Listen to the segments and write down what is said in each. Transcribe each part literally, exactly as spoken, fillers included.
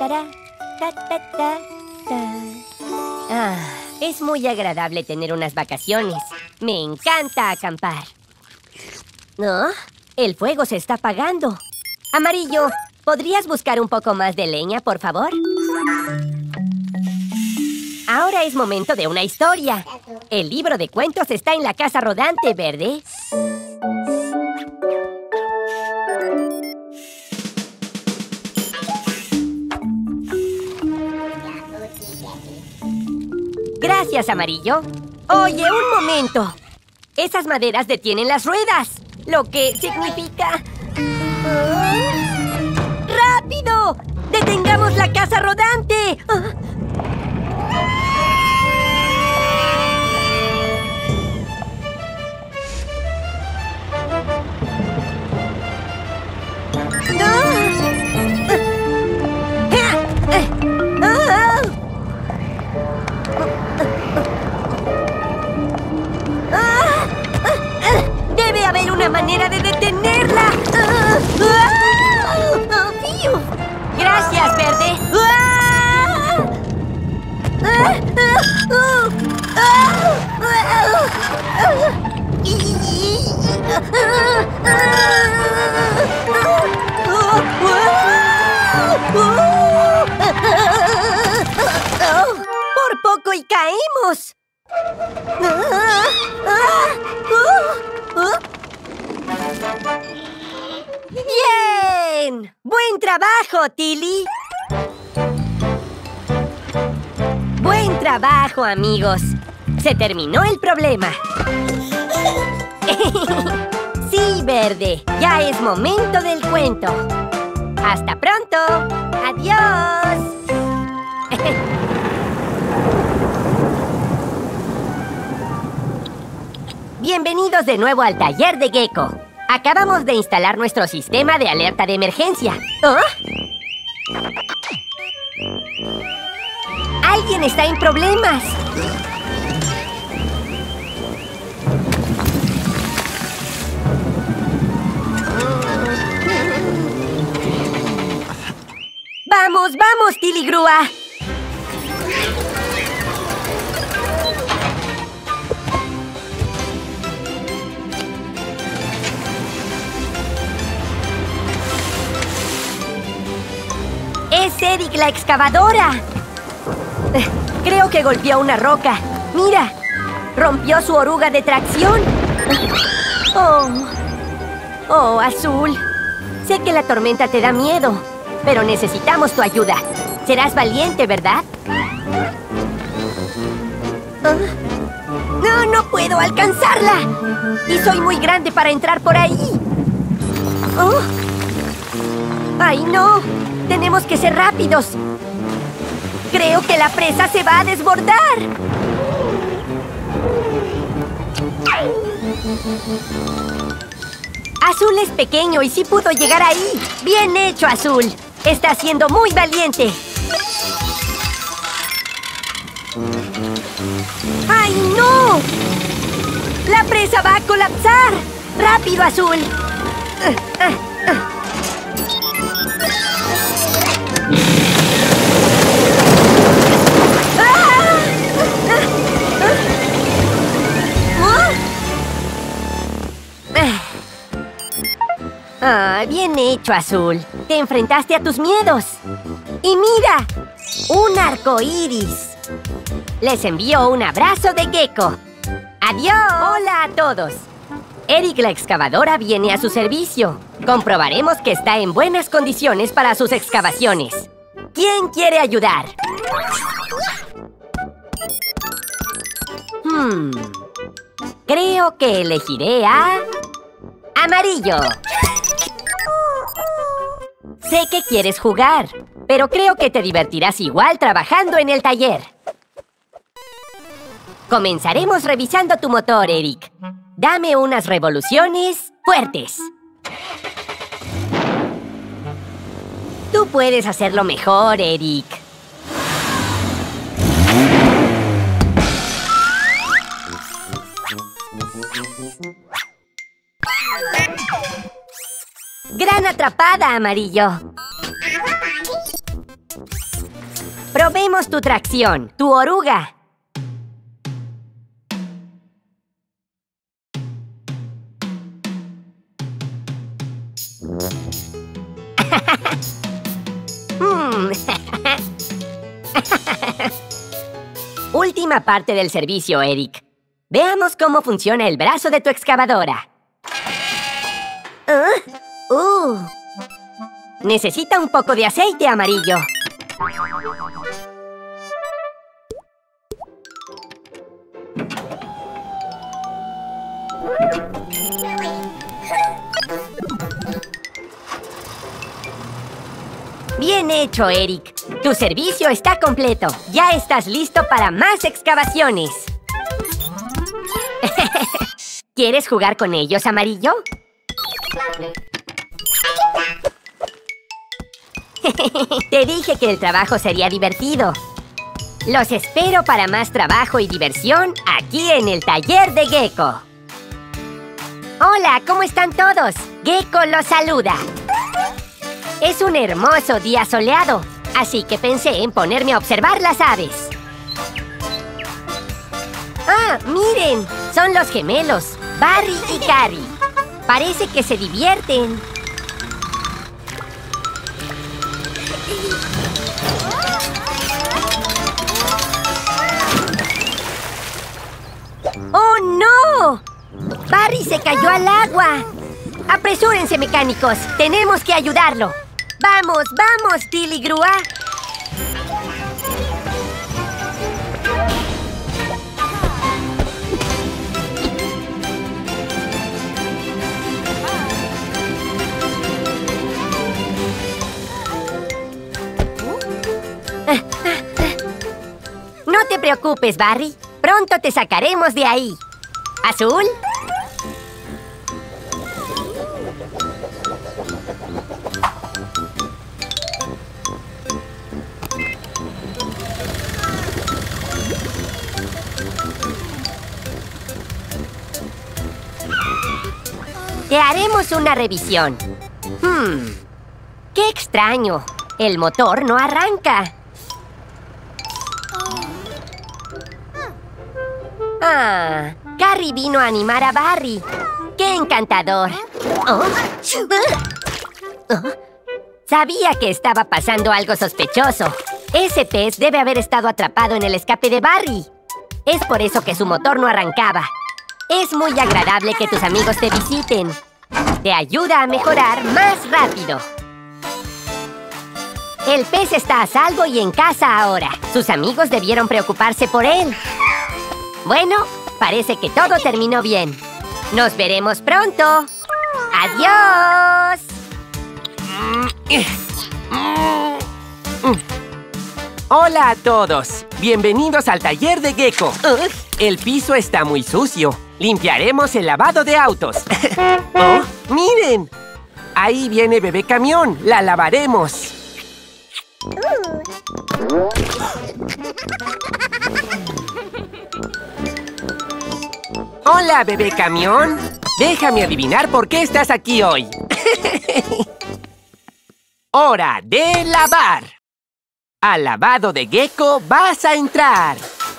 tará, ta, ta, ta, ta. Ah, es muy agradable tener unas vacaciones. Me encanta acampar. ¿No? El fuego se está apagando. Amarillo, ¿podrías buscar un poco más de leña, por favor? Ahora es momento de una historia. El libro de cuentos está en la casa rodante, Verde. Gracias, Amarillo. Oye, un momento. Esas maderas detienen las ruedas, lo que significa... ¡Rápido! ¡Detengamos la casa rodante! Debe haber una manera de detenerla. Gracias, Verde. Por poco y caemos. ¡Bien! ¡Buen trabajo, Tilly! ¡Buen trabajo, amigos! Se terminó el problema. Sí, Verde. Ya es momento del cuento. ¡Hasta pronto! ¡Adiós! Bienvenidos de nuevo al taller de Gecko. Acabamos de instalar nuestro sistema de alerta de emergencia. ¿Oh? ¡Alguien está en problemas! ¡Vamos, vamos, Tilly Grúa! ¡Es Eric la excavadora! Creo que golpeó una roca. ¡Mira! Rompió su oruga de tracción. ¡Oh! ¡Oh, Azul! Sé que la tormenta te da miedo, pero necesitamos tu ayuda. Serás valiente, ¿verdad? ¡No, no puedo alcanzarla! Y soy muy grande para entrar por ahí. ¡Oh! ¡Ay, no! ¡Tenemos que ser rápidos! ¡Creo que la presa se va a desbordar! Azul es pequeño y sí pudo llegar ahí. ¡Bien hecho, Azul! ¡Está siendo muy valiente! ¡Ay, no! ¡La presa va a colapsar! ¡Rápido, Azul! Uh, uh, uh. Ah, bien hecho, Azul. Te enfrentaste a tus miedos. ¡Y mira! ¡Un arco iris! Les envío un abrazo de Gecko. ¡Adiós! ¡Hola a todos! Eric la excavadora viene a su servicio. Comprobaremos que está en buenas condiciones para sus excavaciones. ¿Quién quiere ayudar? Hmm... Creo que elegiré a... Amarillo. Sé que quieres jugar, pero creo que te divertirás igual trabajando en el taller. Comenzaremos revisando tu motor, Eric. Dame unas revoluciones fuertes. Tú puedes hacerlo mejor, Eric. Gran atrapada, Amarillo. Probemos tu tracción, tu oruga. Mm. Última parte del servicio, Eric. Veamos cómo funciona el brazo de tu excavadora. Uh, uh. Necesita un poco de aceite amarillo. Bien hecho, Eric. Tu servicio está completo. Ya estás listo para más excavaciones. ¿Quieres jugar con ellos, Amarillo? Te dije que el trabajo sería divertido. Los espero para más trabajo y diversión aquí en el taller de Gecko. Hola, ¿cómo están todos? Gecko los saluda. Es un hermoso día soleado, así que pensé en ponerme a observar las aves. ¡Ah, miren! Son los gemelos, Barry y Carrie. Parece que se divierten. ¡Oh, no! Barry se cayó al agua. ¡Apresúrense, mecánicos! ¡Tenemos que ayudarlo! ¡Vamos, vamos, Tilly Grúa! No te preocupes, Barry. Pronto te sacaremos de ahí. ¿Azul? Te haremos una revisión. Hmm. ¡Qué extraño! El motor no arranca. Ah, Carrie vino a animar a Barry. ¡Qué encantador! Oh. Oh. Sabía que estaba pasando algo sospechoso. Ese pez debe haber estado atrapado en el escape de Barry. Es por eso que su motor no arrancaba. Es muy agradable que tus amigos te visiten. Te ayuda a mejorar más rápido. El pez está a salvo y en casa ahora. Sus amigos debieron preocuparse por él. Bueno, parece que todo terminó bien. ¡Nos veremos pronto! ¡Adiós! Hola a todos. Bienvenidos al taller de Gecko. El piso está muy sucio. Limpiaremos el lavado de autos. ¡Oh, miren! Ahí viene Bebé Camión. La lavaremos. Hola, Bebé Camión. Déjame adivinar por qué estás aquí hoy. ¡Hora de lavar! Al lavado de Gecko vas a entrar.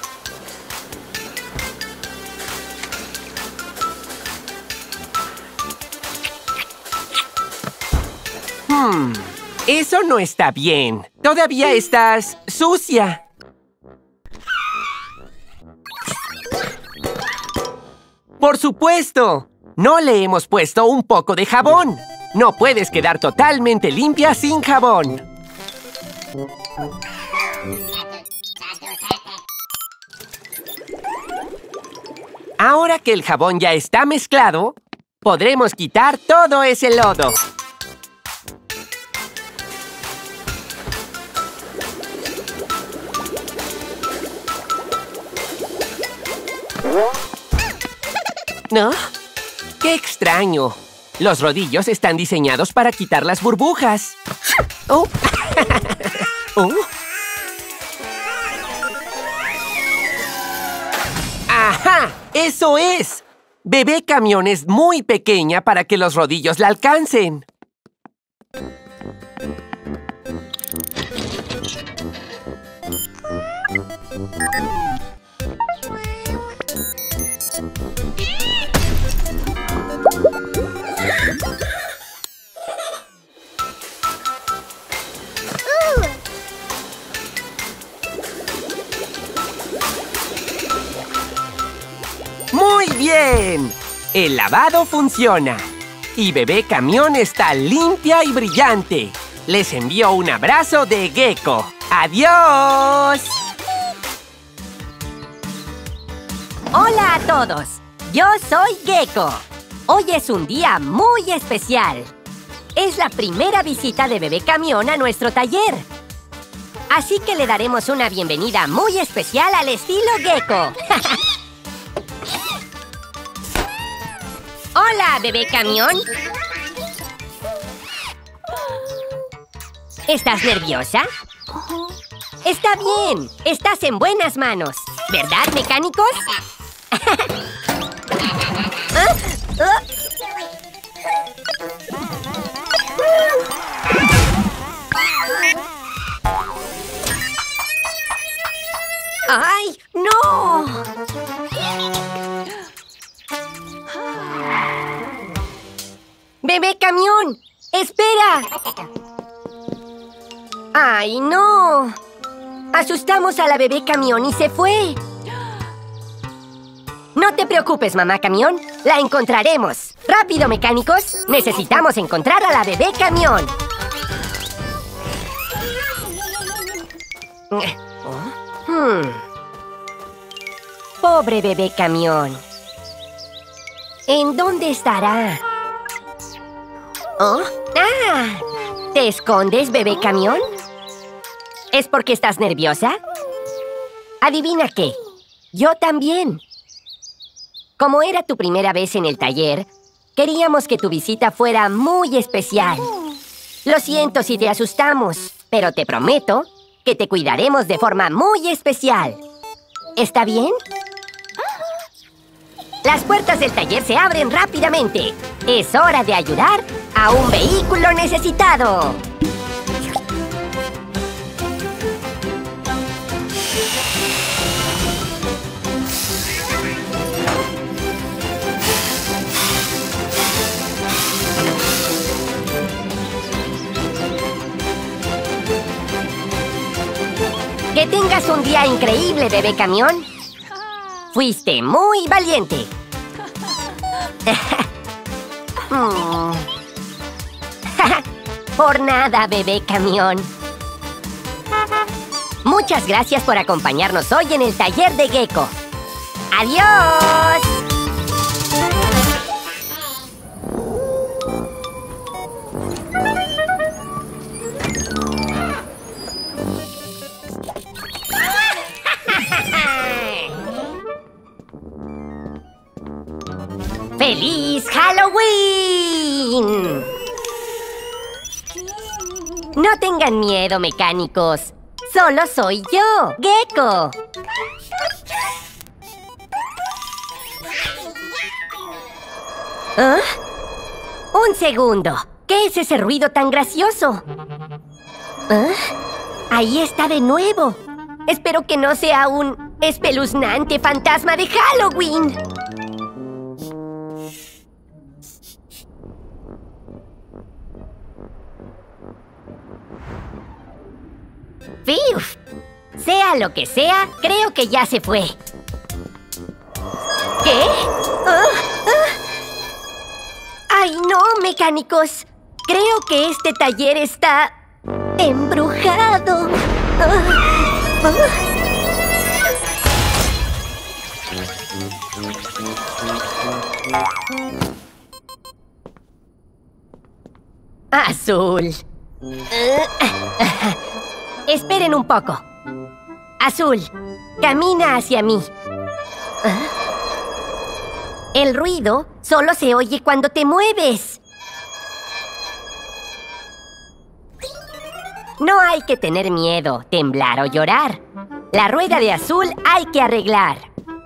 Hmm, eso no está bien. Todavía estás sucia. ¡Por supuesto! No le hemos puesto un poco de jabón. No puedes quedar totalmente limpia sin jabón. Ahora que el jabón ya está mezclado, podremos quitar todo ese lodo. ¿No? ¡Qué extraño! Los rodillos están diseñados para quitar las burbujas. ¡Oh! ¡Oh! ¡Ajá! ¡Eso es! Bebé Camión es muy pequeña para que los rodillos la alcancen. bien! El lavado funciona. Y Bebé Camión está limpia y brillante. Les envío un abrazo de gecko. ¡Adiós! Hola a todos. Yo soy Gecko. Hoy es un día muy especial. Es la primera visita de Bebé Camión a nuestro taller. Así que le daremos una bienvenida muy especial al estilo Gecko. Hola, Bebé Camión. ¿Estás nerviosa? Está bien. Estás en buenas manos. ¿Verdad, mecánicos? ¿Ah? ¿Ah? ¡Ay, no! ¡Bebé Camión! ¡Espera! ¡Ay, no! Asustamos a la Bebé Camión y se fue. No te preocupes, Mamá Camión. La encontraremos. ¡Rápido, mecánicos! Necesitamos encontrar a la Bebé Camión. Hmm. Pobre Bebé Camión. ¿En dónde estará? ¿Oh? ¡Ah! ¿Te escondes, Bebé Camión? ¿Es porque estás nerviosa? Adivina qué. Yo también. Como era tu primera vez en el taller, queríamos que tu visita fuera muy especial. Lo siento si te asustamos, pero te prometo que te cuidaremos de forma muy especial. ¿Está bien? Las puertas del taller se abren rápidamente. Es hora de ayudar a un vehículo necesitado. Que tengas un día increíble, Bebé Camión. Fuiste muy valiente. Por nada, Bebé Camión. Muchas gracias por acompañarnos hoy en el taller de Gecko. ¡Adiós! ¡Feliz Halloween! No tengan miedo, mecánicos. Solo soy yo, Gecko. ¿Ah? Un segundo. ¿Qué es ese ruido tan gracioso? ¿Ah? Ahí está de nuevo. Espero que no sea un espeluznante fantasma de Halloween. ¡Fiuf! Sea lo que sea, creo que ya se fue. ¿Qué? ¿Ah? ¿Ah? ¡Ay, no, mecánicos! Creo que este taller está embrujado. ¿Ah? ¿Ah? Azul. Esperen un poco. Azul, camina hacia mí. ¿Ah? El ruido solo se oye cuando te mueves. No hay que tener miedo, temblar o llorar. La rueda de Azul hay que arreglar.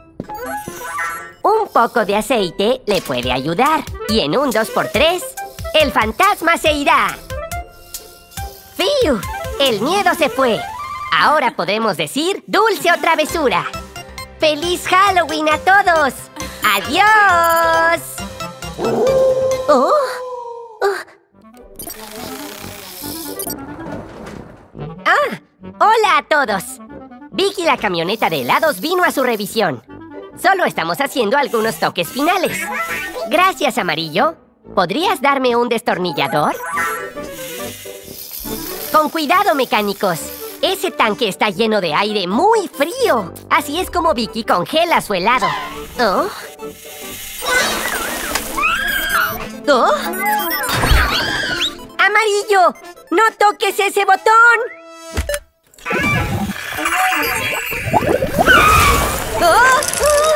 Un poco de aceite le puede ayudar. Y en un dos por tres, el fantasma se irá. ¡Fiu! El miedo se fue. Ahora podremos decir dulce o travesura. ¡Feliz Halloween a todos! ¡Adiós! Oh. Oh. ¡Ah! ¡Hola a todos! Vicky, la camioneta de helados, vino a su revisión. Solo estamos haciendo algunos toques finales. Gracias, Amarillo. ¿Podrías darme un destornillador? Con cuidado, mecánicos. Ese tanque está lleno de aire muy frío. Así es como Vicky congela su helado. ¿Oh? ¿Oh? ¡Amarillo! ¡No toques ese botón! ¡Oh! ¡Oh!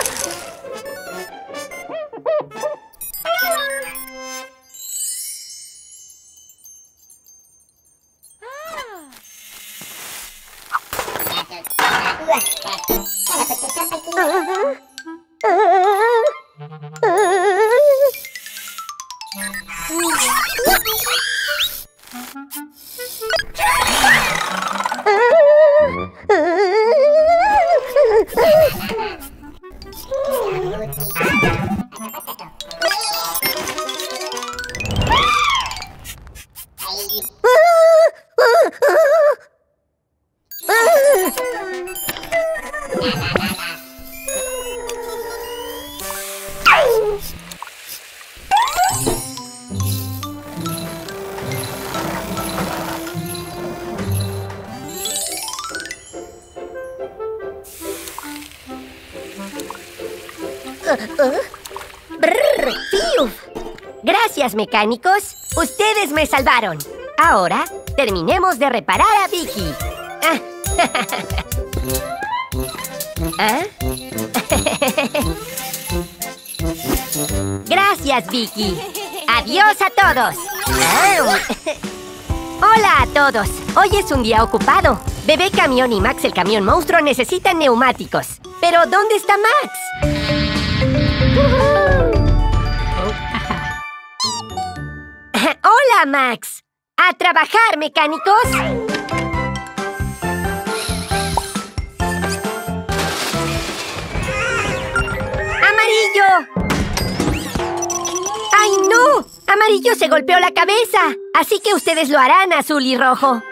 Brrr, ¡fiu! Gracias, mecánicos. Ustedes me salvaron. Ahora, terminemos de reparar a Vicky. ¿Ah? Gracias, Vicky. Adiós a todos. Ah. Hola a todos. Hoy es un día ocupado. Bebé Camión y Max el Camión Monstruo necesitan neumáticos. Pero, ¿dónde está Max? ¡Hola, Max! ¡A trabajar, mecánicos! ¡Amarillo! ¡Ay, no! Amarillo se golpeó la cabeza. Así que ustedes lo harán, azul y rojo.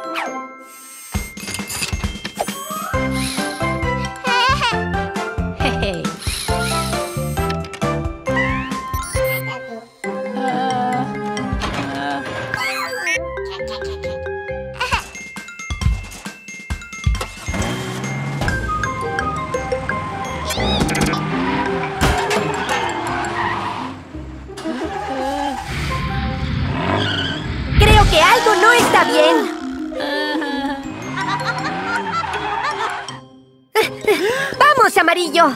Creo que algo no está bien. ¡Vamos, Amarillo!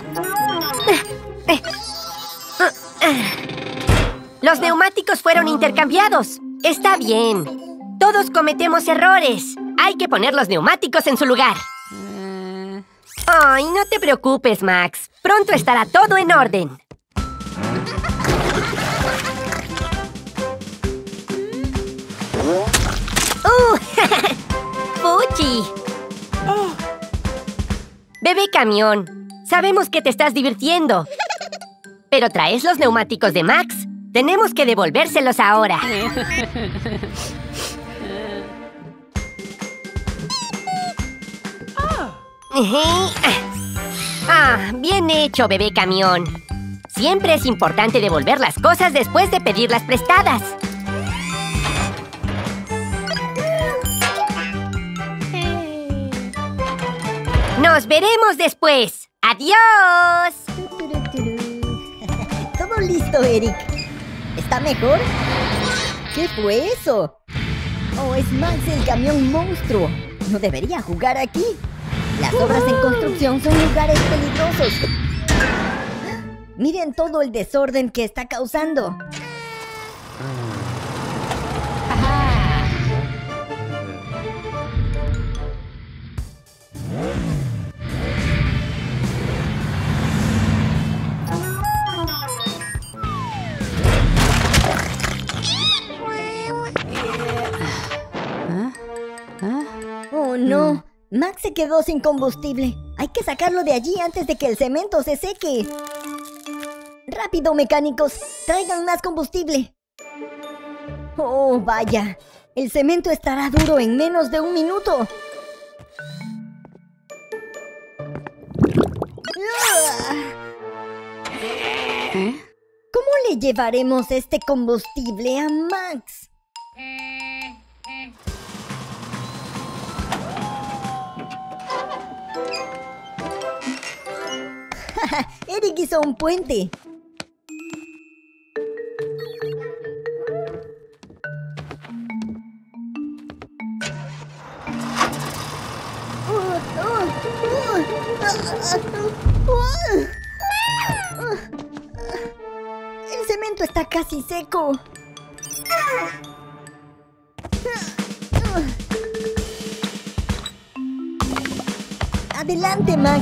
Los neumáticos fueron intercambiados. Está bien. Todos cometemos errores. Hay que poner los neumáticos en su lugar. Ay, no te preocupes, Max. Pronto estará todo en orden. ¡Uh! ¡Fuchi! Oh. Bebé Camión, sabemos que te estás divirtiendo. Pero traes los neumáticos de Max. Tenemos que devolvérselos ahora. Ah, bien hecho, Bebé Camión. Siempre es importante devolver las cosas después de pedirlas prestadas. ¡Nos veremos después! ¡Adiós! Todo listo, Eric. ¿Está mejor? ¿Qué fue eso? Oh, es Max el Camión Monstruo. No debería jugar aquí. Las obras en construcción son lugares peligrosos. Miren todo el desorden que está causando. Oh, no. Max se quedó sin combustible. Hay que sacarlo de allí antes de que el cemento se seque. ¡Rápido, mecánicos! ¡Traigan más combustible! ¡Oh, vaya! El cemento estará duro en menos de un minuto. ¿Cómo le llevaremos este combustible a Max? Eric hizo un puente. El cemento está casi seco. Adelante, Max.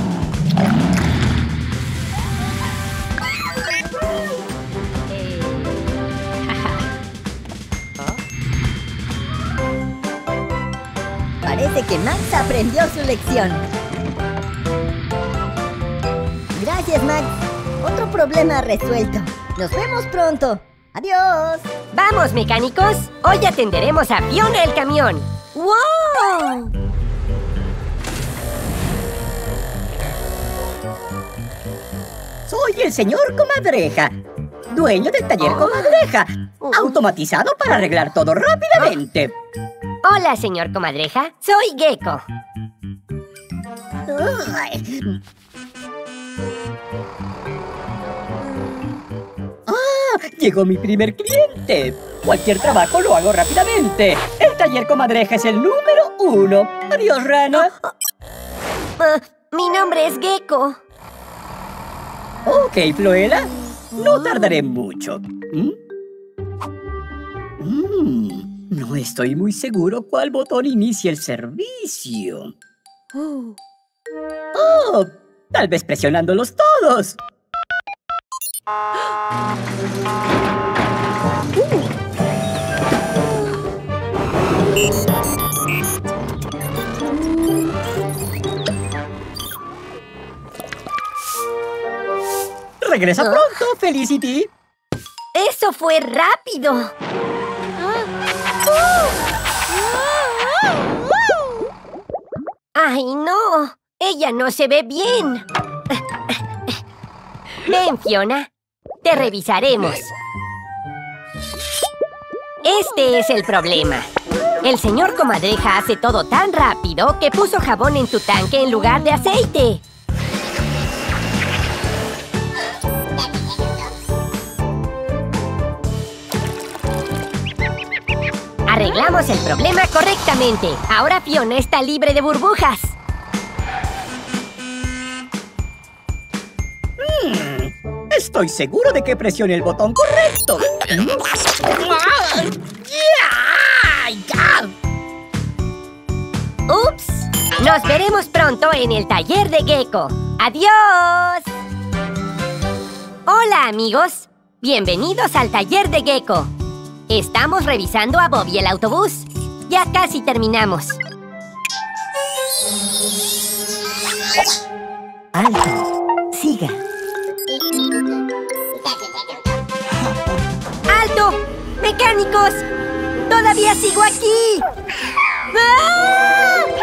Parece que Max aprendió su lección. Gracias, Max. Otro problema resuelto. Nos vemos pronto. Adiós. ¡Vamos, mecánicos! Hoy atenderemos a Fiona el camión. ¡Wow! Soy el señor Comadreja, dueño del taller Comadreja, automatizado para arreglar todo rápidamente. Hola, señor Comadreja. Soy Gecko. Ay. ¡Ah! Llegó mi primer cliente. Cualquier trabajo lo hago rápidamente. El taller Comadreja es el número uno. Adiós, rana. Uh, mi nombre es Gecko. Ok, Floela. No tardaré mucho. ¿Mm? Mm, no estoy muy seguro cuál botón inicia el servicio. Uh. Oh, tal vez presionándolos todos. Regresa pronto, Felicity. ¡Eso fue rápido! ¡Ay, no! ¡Ella no se ve bien! Ven, Fiona. Te revisaremos. Este es el problema. El señor Comadreja hace todo tan rápido que puso jabón en tu tanque en lugar de aceite. Arreglamos el problema correctamente. Ahora Fiona está libre de burbujas. Hmm, estoy seguro de que presione el botón correcto. ¡Ups! Nos veremos pronto en el taller de Gecko. ¡Adiós! Hola, amigos. Bienvenidos al taller de Gecko. Estamos revisando a Bobby el autobús. Ya casi terminamos. Alto. Siga. ¡Alto! ¡Mecánicos! ¡Todavía sigo aquí! ¡Ah!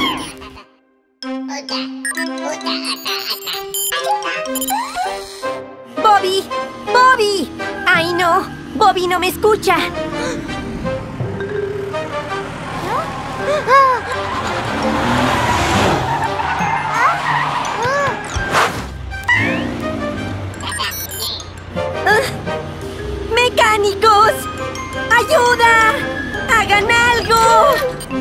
¡Bobby! ¡Bobby! ¡Ay, no! ¡Bobby no me escucha! ¡Mecánicos! ¡Ayuda! ¡Hagan algo!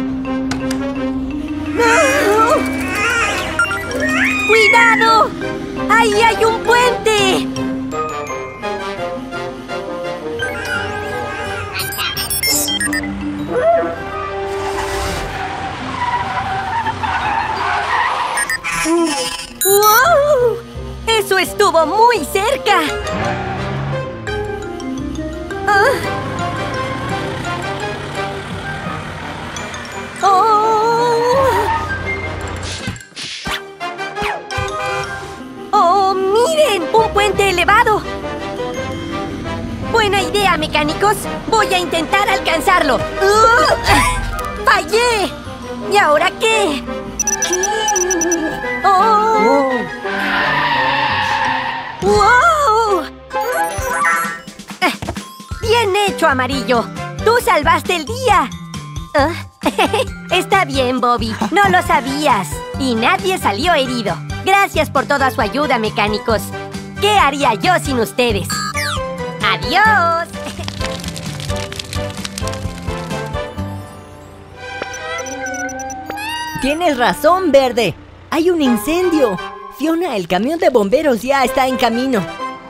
¡Cuidado! ¡Ahí hay un puente! ¡Wow! ¡Eso estuvo muy cerca! Ah. ¡Oh! ¡Oh, miren! ¡Un puente elevado! Buena idea, mecánicos. Voy a intentar alcanzarlo. ¡Uh! ¡Fallé! ¿Y ahora qué? ¡Oh! ¡Wow! hecho, Amarillo! ¡Tú salvaste el día! Ah, está bien, Bobby. No lo sabías. Y nadie salió herido. Gracias por toda su ayuda, mecánicos. ¿Qué haría yo sin ustedes? ¡Adiós! Tienes razón, Verde. Hay un incendio. Fiona, el camión de bomberos ya está en camino.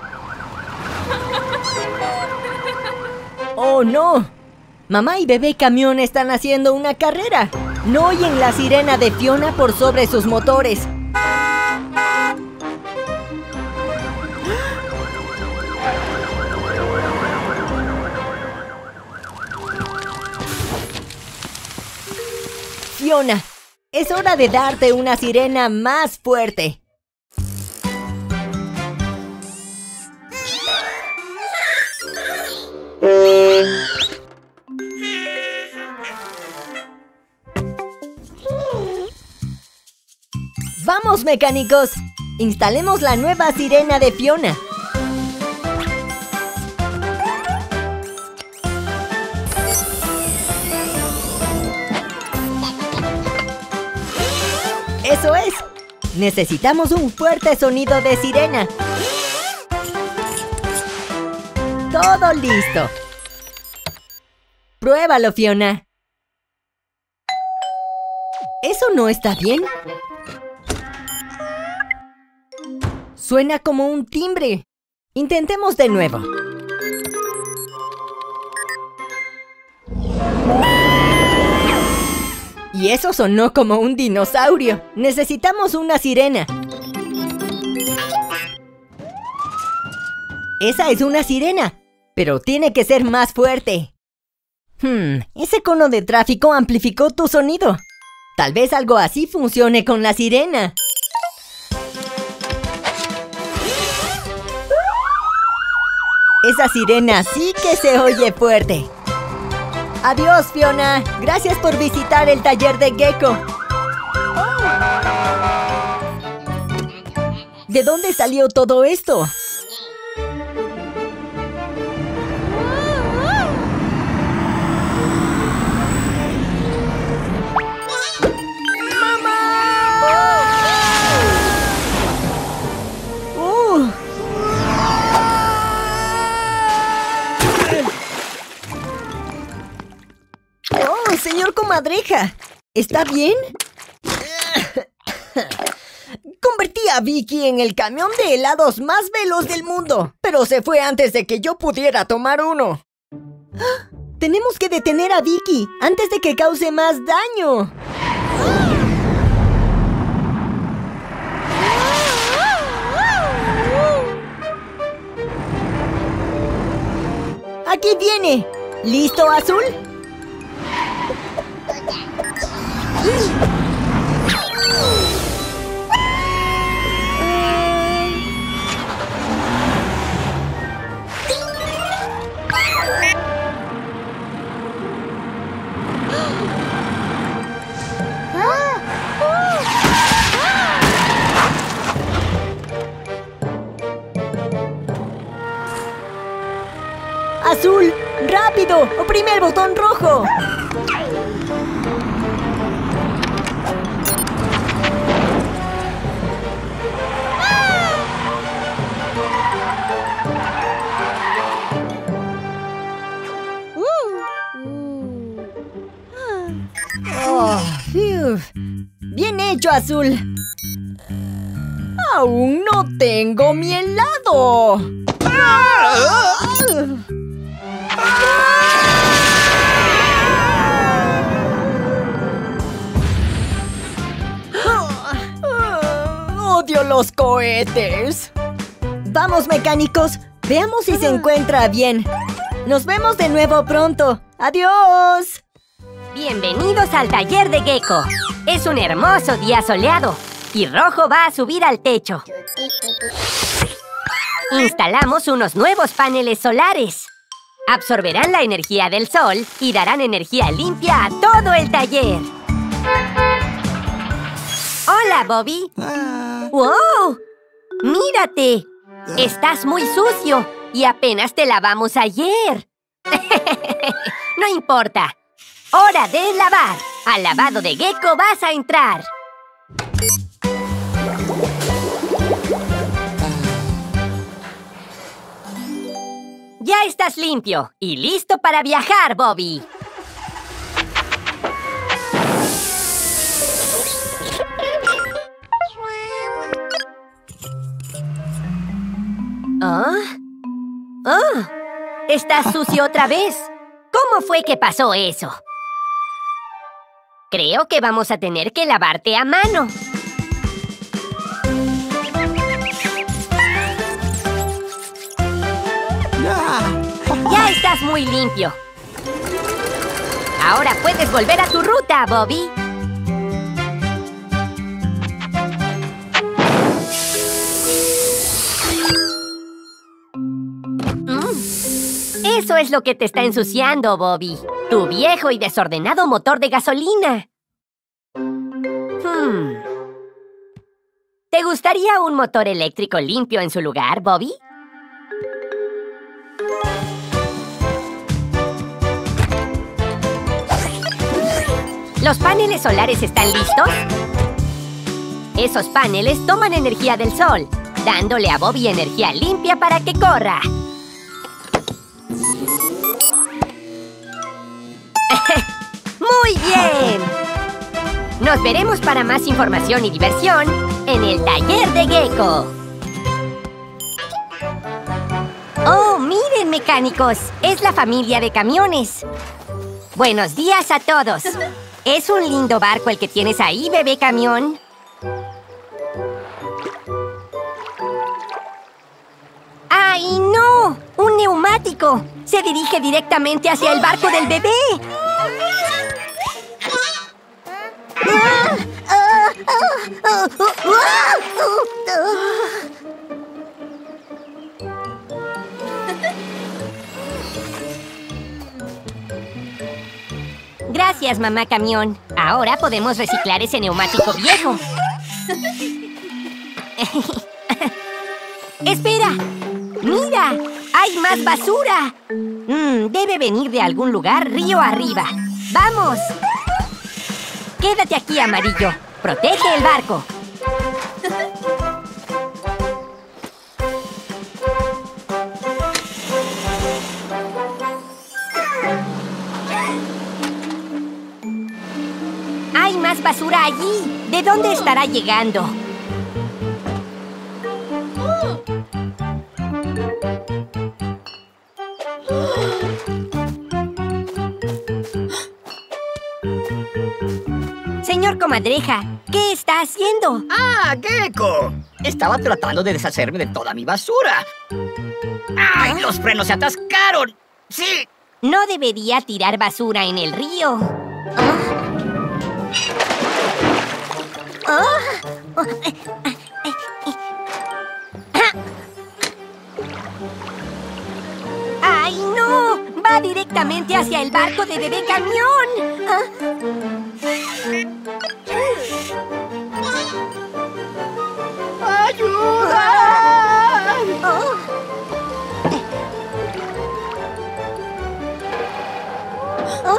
¡Oh, no! Mamá y bebé camión están haciendo una carrera. No oyen la sirena de Fiona por sobre sus motores. Fiona, es hora de darte una sirena más fuerte. ¡Vamos, mecánicos! Instalemos la nueva sirena de Fiona. ¡Eso es! Necesitamos un fuerte sonido de sirena. ¡Todo listo! ¡Pruébalo, Fiona! ¿Eso no está bien? Suena como un timbre. Intentemos de nuevo. Y eso sonó como un dinosaurio. Necesitamos una sirena. Esa es una sirena, pero tiene que ser más fuerte. Hmm, ese cono de tráfico amplificó tu sonido. Tal vez algo así funcione con la sirena. Esa sirena sí que se oye fuerte. Adiós, Fiona. Gracias por visitar el taller de Gecko. ¿De dónde salió todo esto? Señor Comadreja, ¿está bien? Convertí a Vicky en el camión de helados más veloz del mundo, pero se fue antes de que yo pudiera tomar uno. Tenemos que detener a Vicky antes de que cause más daño. Aquí viene. ¿Listo, Azul? Azul, rápido, oprime el botón rojo. Oh, phew. Bien hecho, Azul. Aún no tengo mi helado. Odio los cohetes. Vamos, mecánicos. Veamos si se encuentra bien. Nos vemos de nuevo pronto. ¡Adiós! Bienvenidos al taller de Gecko. Es un hermoso día soleado y Rojo va a subir al techo. Instalamos unos nuevos paneles solares. Absorberán la energía del sol y darán energía limpia a todo el taller. ¡Hola, Bobby! ¡Wow! ¡Mírate! Estás muy sucio y apenas te lavamos ayer. No importa. ¡Hora de lavar! Al lavado de gecko vas a entrar. Ya estás limpio y listo para viajar, Bobby. ¿Ah? ¡Oh! ¿Estás sucio otra vez? ¿Cómo fue que pasó eso? Creo que vamos a tener que lavarte a mano. Ya estás muy limpio. Ahora puedes volver a tu ruta, Bobby. Eso es lo que te está ensuciando, Bobby. Tu viejo y desordenado motor de gasolina. Hmm. ¿Te gustaría un motor eléctrico limpio en su lugar, Bobby? ¿Los paneles solares están listos? Esos paneles toman energía del sol, dándole a Bobby energía limpia para que corra. ¡Muy bien! Nos veremos para más información y diversión en el taller de Gecko. ¡Oh, miren, mecánicos! Es la familia de camiones. Buenos días a todos. ¿Es un lindo barco el que tienes ahí, bebé camión? ¡Ay, no! ¡Un neumático! Se dirige directamente hacia el barco del bebé. Gracias, mamá camión. Ahora podemos reciclar ese neumático viejo. ¡Espera! ¡Mira! ¡Hay más basura! Mm, debe venir de algún lugar río arriba. ¡Vamos! Quédate aquí, amarillo. Protege el barco. Hay más basura allí. ¿De dónde estará llegando? Señor Comadreja, ¿qué está haciendo? ¡Ah, Gecko! Estaba tratando de deshacerme de toda mi basura. ¡Ay, los frenos se atascaron! ¡Sí! No debería tirar basura en el río. Oh. Oh. ¡Ay, no! ¡Va directamente hacia el barco de bebé camión! ¿Ah? ¡Ayuda! Oh. Oh.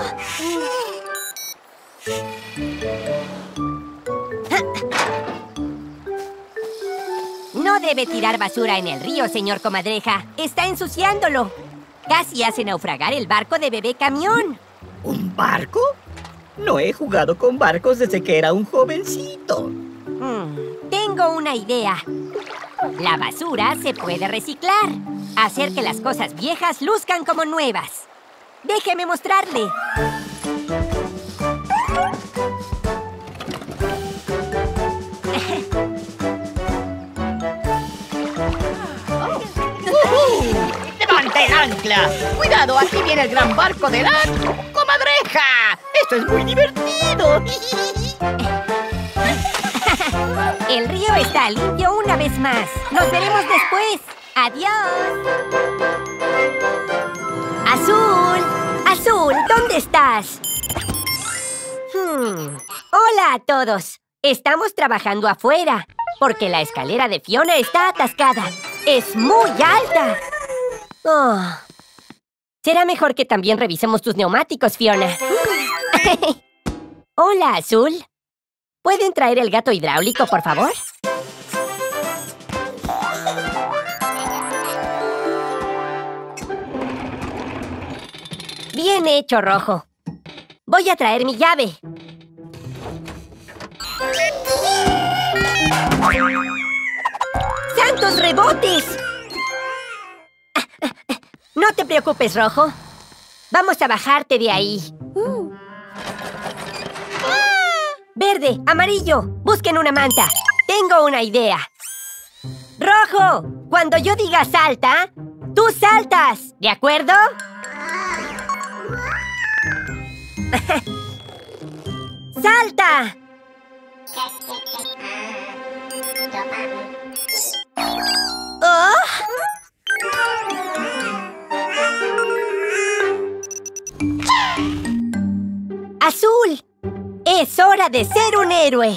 No debe tirar basura en el río, señor Comadreja. Está ensuciándolo. Casi hace naufragar el barco de bebé camión. ¿Un barco? No he jugado con barcos desde que era un jovencito. Hmm, tengo una idea. La basura se puede reciclar. Hacer que las cosas viejas luzcan como nuevas. Déjeme mostrarle. ¡Levante el ancla! ¡Cuidado! Aquí viene el gran barco de la comadreja. ¡Esto es muy divertido! El río está limpio una vez más. Nos veremos después. ¡Adiós! ¡Azul! ¡Azul! ¿Dónde estás? Hmm. ¡Hola a todos! Estamos trabajando afuera, porque la escalera de Fiona está atascada. ¡Es muy alta! Oh. Será mejor que también revisemos tus neumáticos, Fiona. Hola, Azul. ¿Pueden traer el gato hidráulico, por favor? Bien hecho, Rojo. Voy a traer mi llave. ¡Santos rebotes! No te preocupes, Rojo. Vamos a bajarte de ahí. Verde, amarillo, busquen una manta. Tengo una idea. Rojo, cuando yo diga salta, tú saltas, ¿de acuerdo? ¡Salta! ¡Oh! ¡Azul! ¡Es hora de ser un héroe!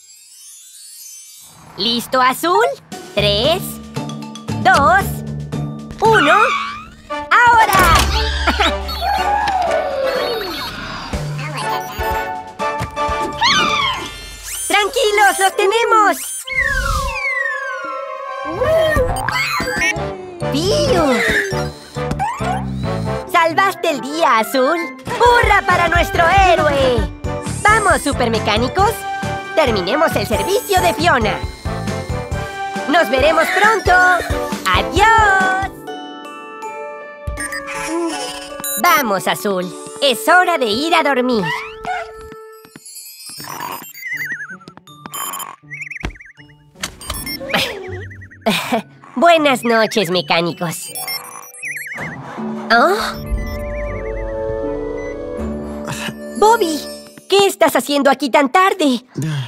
¿Listo, Azul? Tres, dos, uno... ¡Ahora! ¡Tranquilos, los tenemos! ¡Pío! ¡Salvaste el día, Azul! ¡Hurra para nuestro héroe! ¡Vamos, supermecánicos! Terminemos el servicio de Fiona. ¡Nos veremos pronto! ¡Adiós! Vamos, Azul. Es hora de ir a dormir. Buenas noches, mecánicos. ¿Oh? Bobby, ¿qué estás haciendo aquí tan tarde?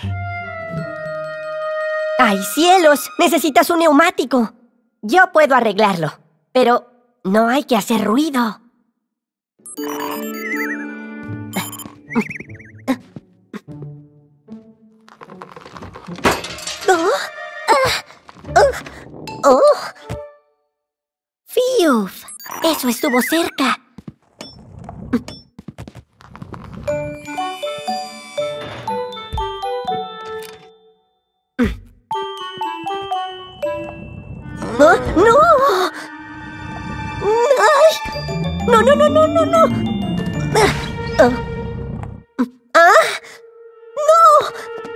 ¡Ay, cielos! Necesitas un neumático. Yo puedo arreglarlo, pero no hay que hacer ruido. Oh, oh, oh. ¡Fiuf! Eso estuvo cerca. ¡Oh, no! ¡Ay! ¡No, no, no, no, no, no! ¡Ah! ¡Ah! ¡No!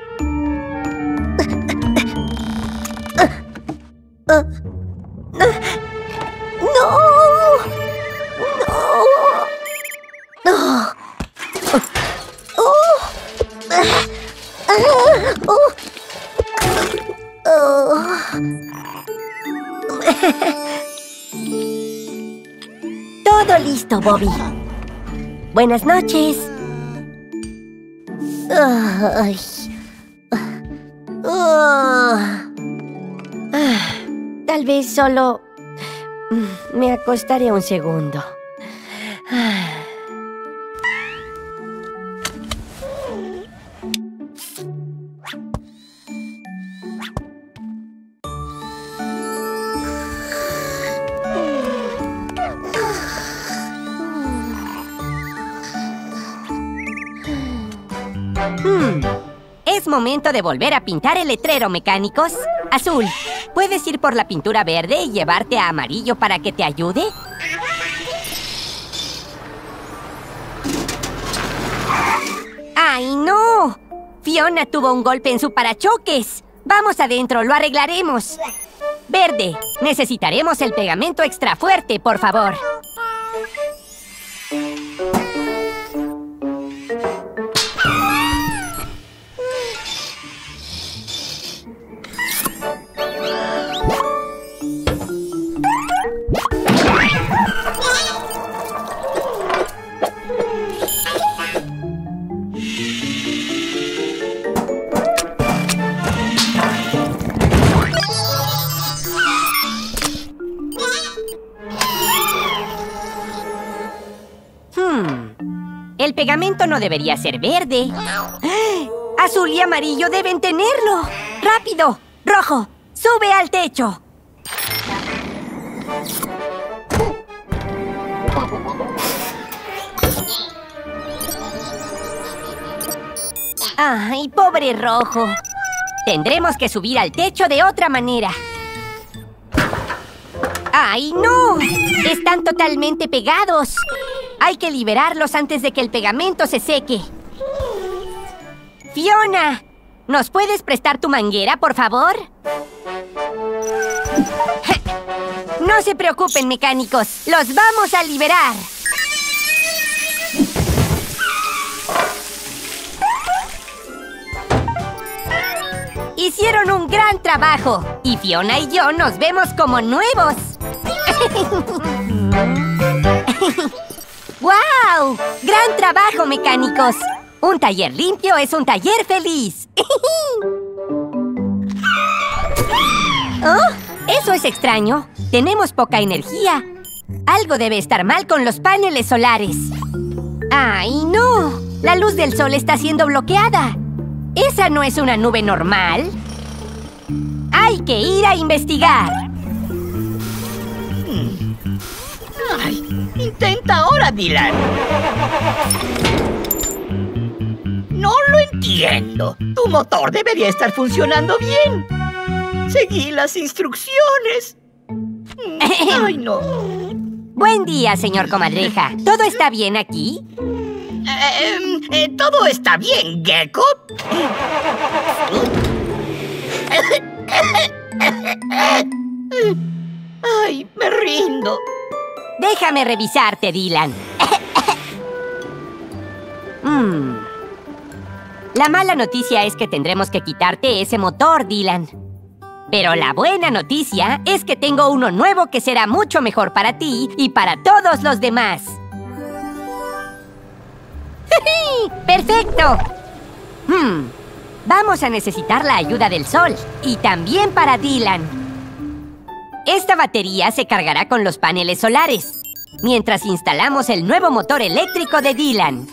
¡Ah! ¡No! ¡No! ¡No! ¡Oh! ¡Ah! ¡Oh! ¡Oh! Todo listo, Bobby. Buenas noches. Ay. Oh. Ah, tal vez solo me acostaré un segundo. Ah. Hmm. Es momento de volver a pintar el letrero, mecánicos. Azul, ¿puedes ir por la pintura verde y llevarte a amarillo para que te ayude? ¡Ay, no! Fiona tuvo un golpe en su parachoques. Vamos adentro, lo arreglaremos. Verde, necesitaremos el pegamento extra fuerte, por favor. El pegamento no debería ser verde. Azul y amarillo deben tenerlo. ¡Rápido! ¡Rojo! ¡Sube al techo! ¡Ay, pobre Rojo! Tendremos que subir al techo de otra manera. ¡Ay, no! Están totalmente pegados. Hay que liberarlos antes de que el pegamento se seque. ¡Fiona! ¿Nos puedes prestar tu manguera, por favor? No se preocupen, mecánicos. ¡Los vamos a liberar! Hicieron un gran trabajo. Y Fiona y yo nos vemos como nuevos. ¡Guau! ¡Gran trabajo, mecánicos! Un taller limpio es un taller feliz. ¡Oh! Eso es extraño. Tenemos poca energía. Algo debe estar mal con los paneles solares. ¡Ay, no! La luz del sol está siendo bloqueada. ¿Esa no es una nube normal? Hay que ir a investigar. Ay, intenta ahora, Dylan. No lo entiendo. Tu motor debería estar funcionando bien. Seguí las instrucciones. Ay, no. Buen día, señor Comadreja. ¿Todo está bien aquí? Eh, eh, ¿Todo está bien, Gecko? Ay, me rindo. Déjame revisarte, Dylan. mm. La mala noticia es que tendremos que quitarte ese motor, Dylan. Pero la buena noticia es que tengo uno nuevo que será mucho mejor para ti y para todos los demás. ¡Perfecto! Hmm. Vamos a necesitar la ayuda del sol. Y también para Dylan. Esta batería se cargará con los paneles solares mientras instalamos el nuevo motor eléctrico de Dylan.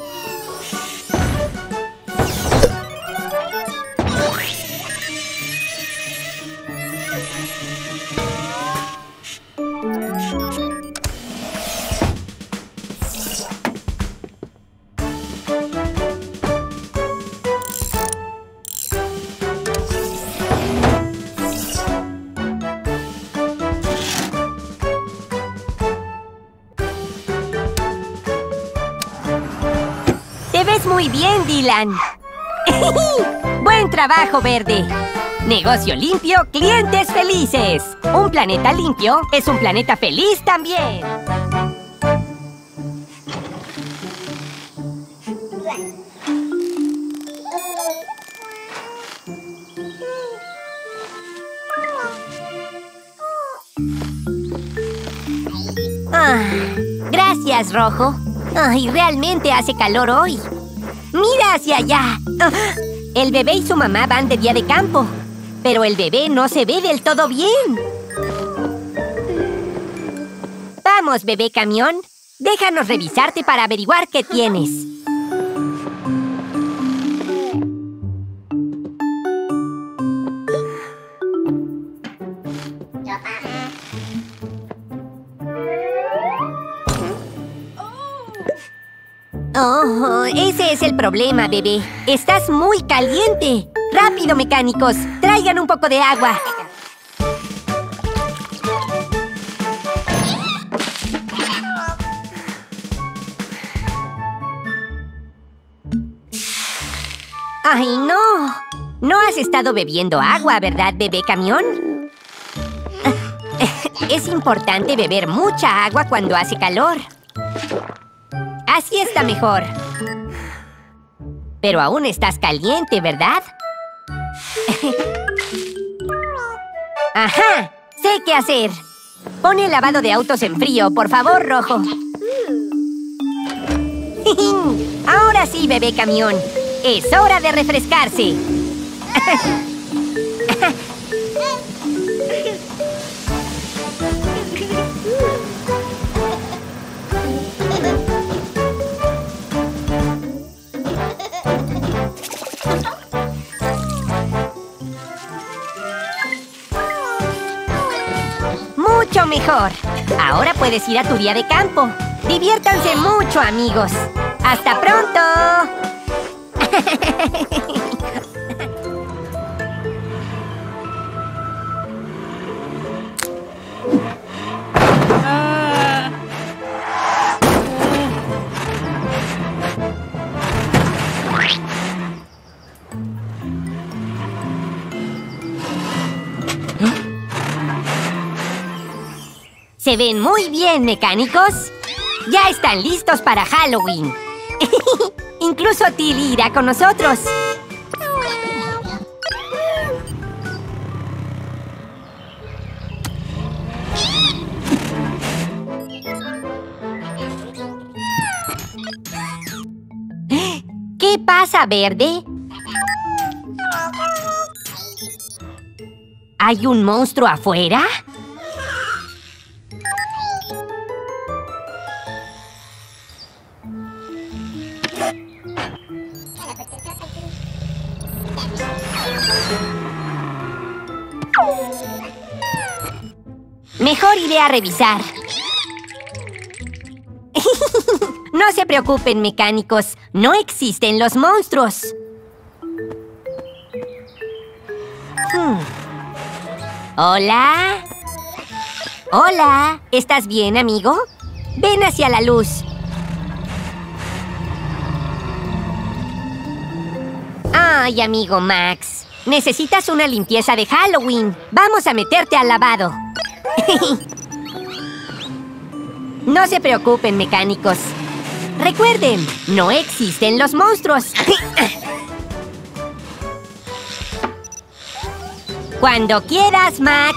¡Te ves muy bien, Dylan! ¡Buen trabajo, Verde! Negocio limpio, clientes felices. Un planeta limpio es un planeta feliz también. Ah, gracias, Rojo. Ay, realmente hace calor hoy. ¡Mira hacia allá! Ah, el bebé y su mamá van de día de campo. Pero el bebé no se ve del todo bien. Vamos, bebé camión. Déjanos revisarte para averiguar qué tienes. Oh, ese es el problema, bebé. Estás muy caliente. ¡Rápido, mecánicos! ¡Traigan un poco de agua! ¡Ay, no! No has estado bebiendo agua, ¿verdad, bebé camión? Es importante beber mucha agua cuando hace calor. Así está mejor. Pero aún estás caliente, ¿verdad? ¡Ajá! Sé qué hacer. Pon el lavado de autos en frío, por favor, Rojo. Ahora sí, bebé camión. Es hora de refrescarse. Mucho mejor. Ahora puedes ir a tu día de campo. Diviértanse mucho, amigos. ¡Hasta pronto! Se ven muy bien, mecánicos. Ya están listos para Halloween. Incluso Tilly irá con nosotros. ¿Qué pasa, Verde? ¿Hay un monstruo afuera? Mejor iré a revisar. No se preocupen, mecánicos. No existen los monstruos. Hmm. ¿Hola? Hola. ¿Estás bien, amigo? Ven hacia la luz. Ay, amigo Max. Necesitas una limpieza de Halloween. Vamos a meterte al lavado. No se preocupen, mecánicos. Recuerden, no existen los monstruos. Cuando quieras, Max.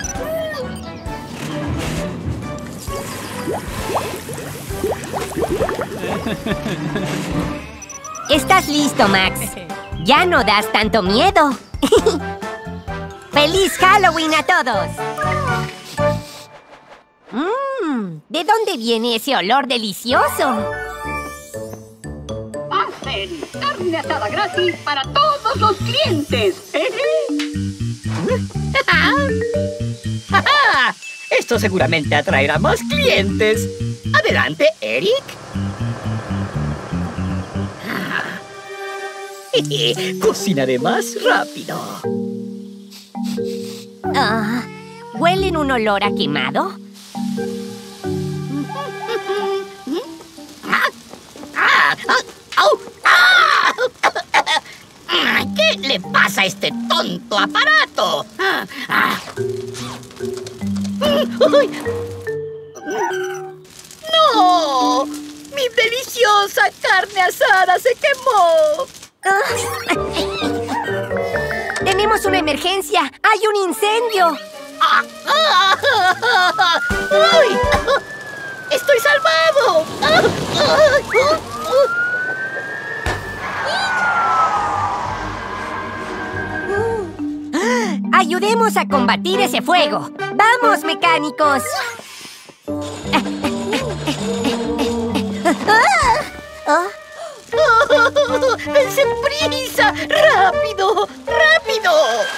¿Estás listo, Max? Ya no das tanto miedo. ¡Feliz Halloween a todos! Mmm, ¿de dónde viene ese olor delicioso? Hacen carne asada gratis para todos los clientes. Esto seguramente atraerá más clientes. Adelante, Eric. Cocinaré más rápido. Ah, ¿huelen un olor a quemado? ¿Qué le pasa a este tonto aparato? ¡No! ¡Mi deliciosa carne asada se quemó! ¡Tenemos una emergencia! ¡Hay un incendio! ¡Uy! ¡Estoy salvado! ¡Ayudemos a combatir ese fuego! ¡Vamos, mecánicos! ¡Dense prisa! ¡Rápido! ¡Rápido!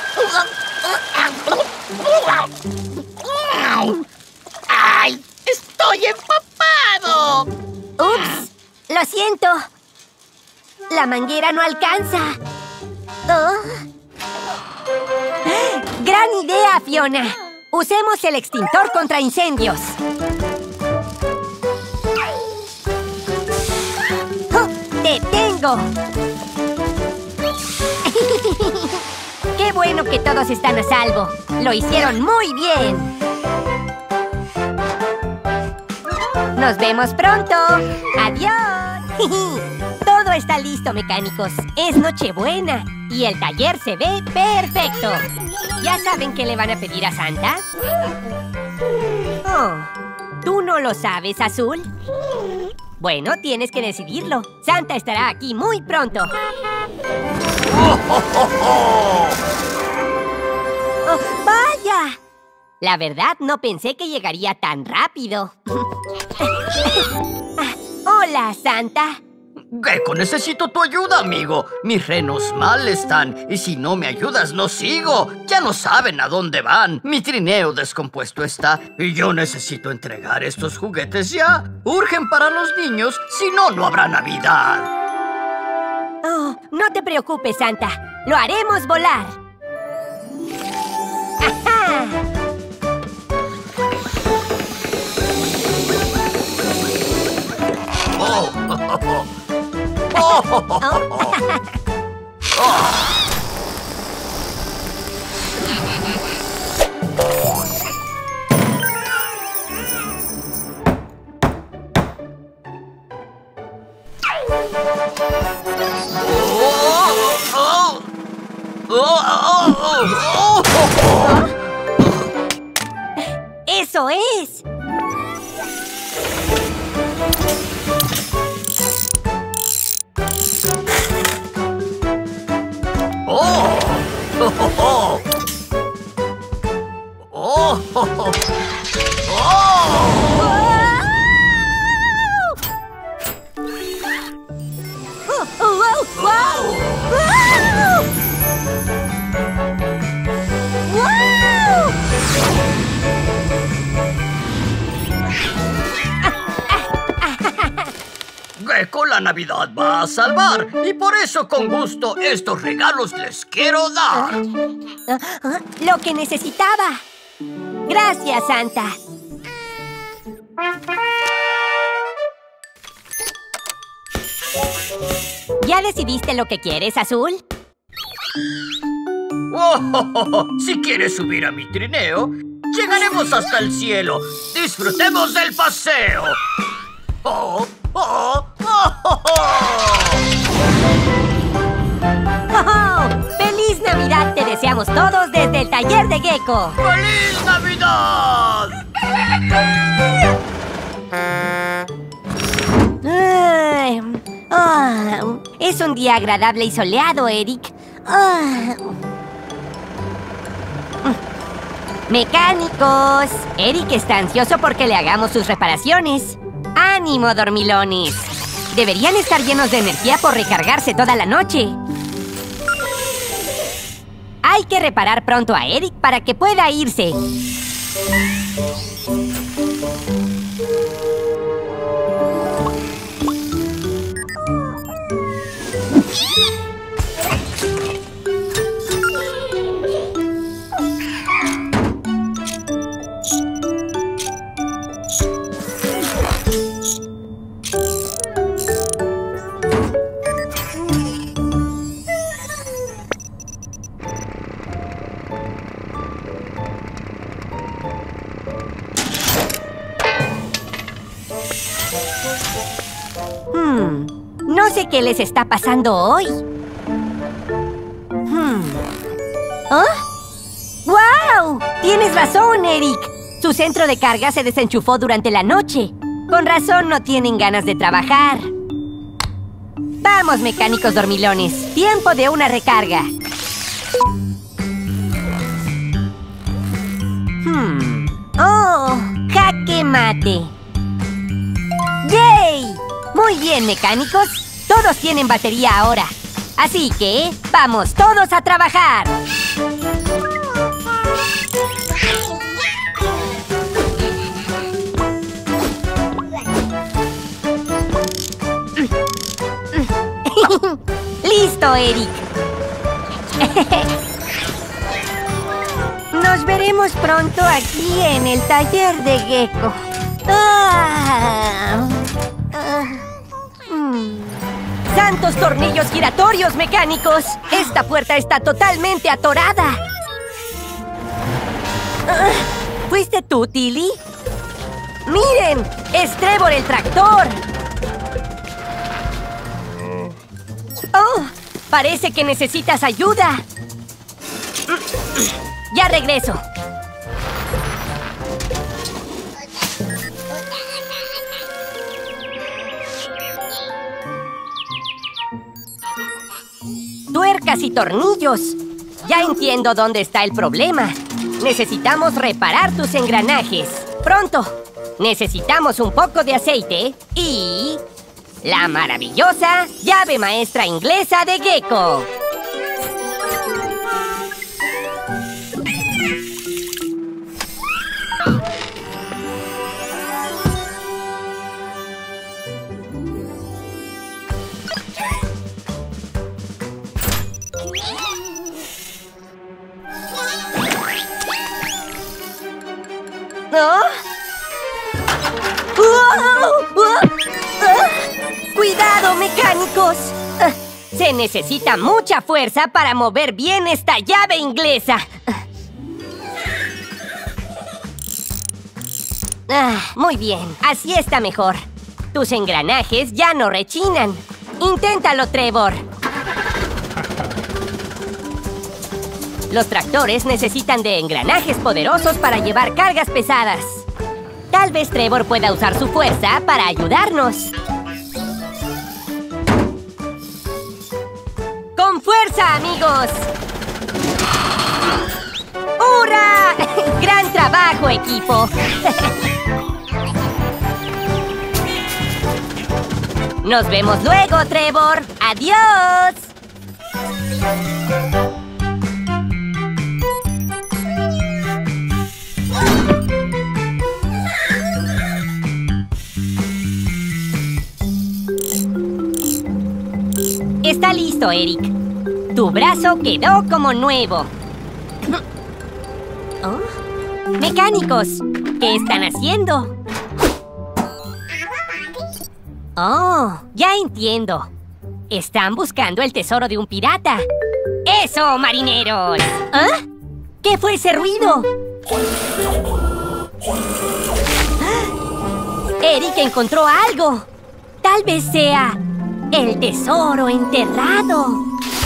¡Ay! ¡Estoy empapado! ¡Ups! ¡Lo siento! La manguera no alcanza. Oh. ¡Gran idea, Fiona! Usemos el extintor contra incendios. ¡Oh! ¡Te tengo! ¡Qué bueno que todos están a salvo! ¡Lo hicieron muy bien! ¡Nos vemos pronto! ¡Adiós! Todo está listo, mecánicos. Es Nochebuena y el taller se ve perfecto. ¿Ya saben qué le van a pedir a Santa? Oh, ¿tú no lo sabes, Azul? Bueno, tienes que decidirlo. Santa estará aquí muy pronto. Oh, ¡vaya! La verdad, no pensé que llegaría tan rápido. Hola, Santa. Gecko, necesito tu ayuda, amigo. Mis renos mal están, y si no me ayudas, no sigo. Ya no saben a dónde van. Mi trineo descompuesto está, y yo necesito entregar estos juguetes ya. Urgen para los niños, si no, no habrá Navidad. Oh, no te preocupes, Santa. Lo haremos volar. ¡Ajá! Oh, oh, oh, oh. Oh, oh, oh, oh. Oh. ¡Eso es! ¡Oh! ¡Oh! ¡Oh! ¡Oh! ¡Oh! Gecko, la Navidad va a salvar. Y por eso, con gusto, estos regalos les quiero dar. Lo que necesitaba. Gracias, Santa. ¿Ya decidiste lo que quieres, Azul? Oh, oh, oh. Si quieres subir a mi trineo, llegaremos hasta el cielo. ¡Disfrutemos del paseo! ¡Oh! ¡Oh! ¡Oh! ¡Oh! ¡Oh! ¡Feliz Navidad! Te deseamos todos desde el taller de Gecko. ¡Feliz Navidad! Ay, ah, es un día agradable y soleado, Eric. Ah. Mecánicos, Eric está ansioso porque le hagamos sus reparaciones. ¡Ánimo, dormilones! Deberían estar llenos de energía por recargarse toda la noche. Hay que reparar pronto a Eric para que pueda irse. Hmm, no sé qué les está pasando hoy. Hmm. ¿Ah? ¡Guau! Tienes razón, Eric. Su centro de carga se desenchufó durante la noche. Con razón no tienen ganas de trabajar. Vamos, mecánicos dormilones. Tiempo de una recarga. Hmm. ¡Oh! ¡Jaque mate! ¡Yay! Muy bien, mecánicos. Todos tienen batería ahora. Así que, ¡vamos todos a trabajar! ¡Listo, Eric! Nos veremos pronto aquí en el taller de Gecko. Ah, ah, mm. ¡Santos tornillos giratorios, mecánicos! ¡Esta puerta está totalmente atorada! Ah, ¿fuiste tú, Tilly? ¡Miren! ¡Es Trevor el tractor! ¡Oh! Parece que necesitas ayuda. Ya regreso. Tuercas y tornillos. Ya entiendo dónde está el problema. Necesitamos reparar tus engranajes. ¡Pronto! Necesitamos un poco de aceite y... la maravillosa llave maestra inglesa de Gecko. ¿No? ¡Cuidado, mecánicos! Se necesita mucha fuerza para mover bien esta llave inglesa. Ah, muy bien, así está mejor. Tus engranajes ya no rechinan. Inténtalo, Trevor. Los tractores necesitan de engranajes poderosos para llevar cargas pesadas. Tal vez Trevor pueda usar su fuerza para ayudarnos. ¡Con fuerza, amigos! ¡Hurra! ¡Gran trabajo, equipo! Nos vemos luego, Trevor. ¡Adiós! Está listo, Eric. Tu brazo quedó como nuevo. ¿Oh? Mecánicos, ¿qué están haciendo? Oh, ya entiendo. Están buscando el tesoro de un pirata. ¡Eso, marineros! ¿Ah? ¿Qué fue ese ruido? ¡Ah! Eric encontró algo. Tal vez sea el tesoro enterrado.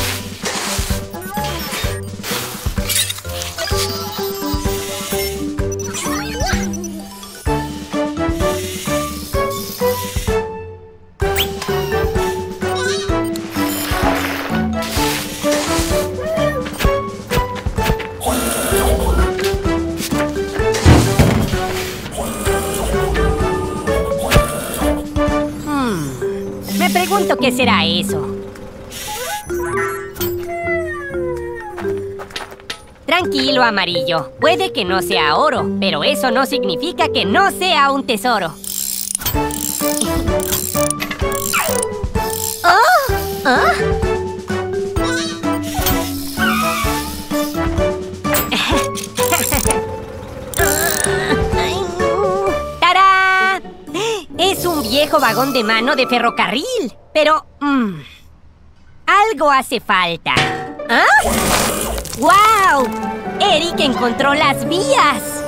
Me pregunto qué será eso. Tranquilo, amarillo. Puede que no sea oro, pero eso no significa que no sea un tesoro. ¡Oh! ¿Ah? ¡Tarán! Es un viejo vagón de mano de ferrocarril. Pero... Mmm, algo hace falta. ¿Ah? ¡Guau! Eric encontró las vías.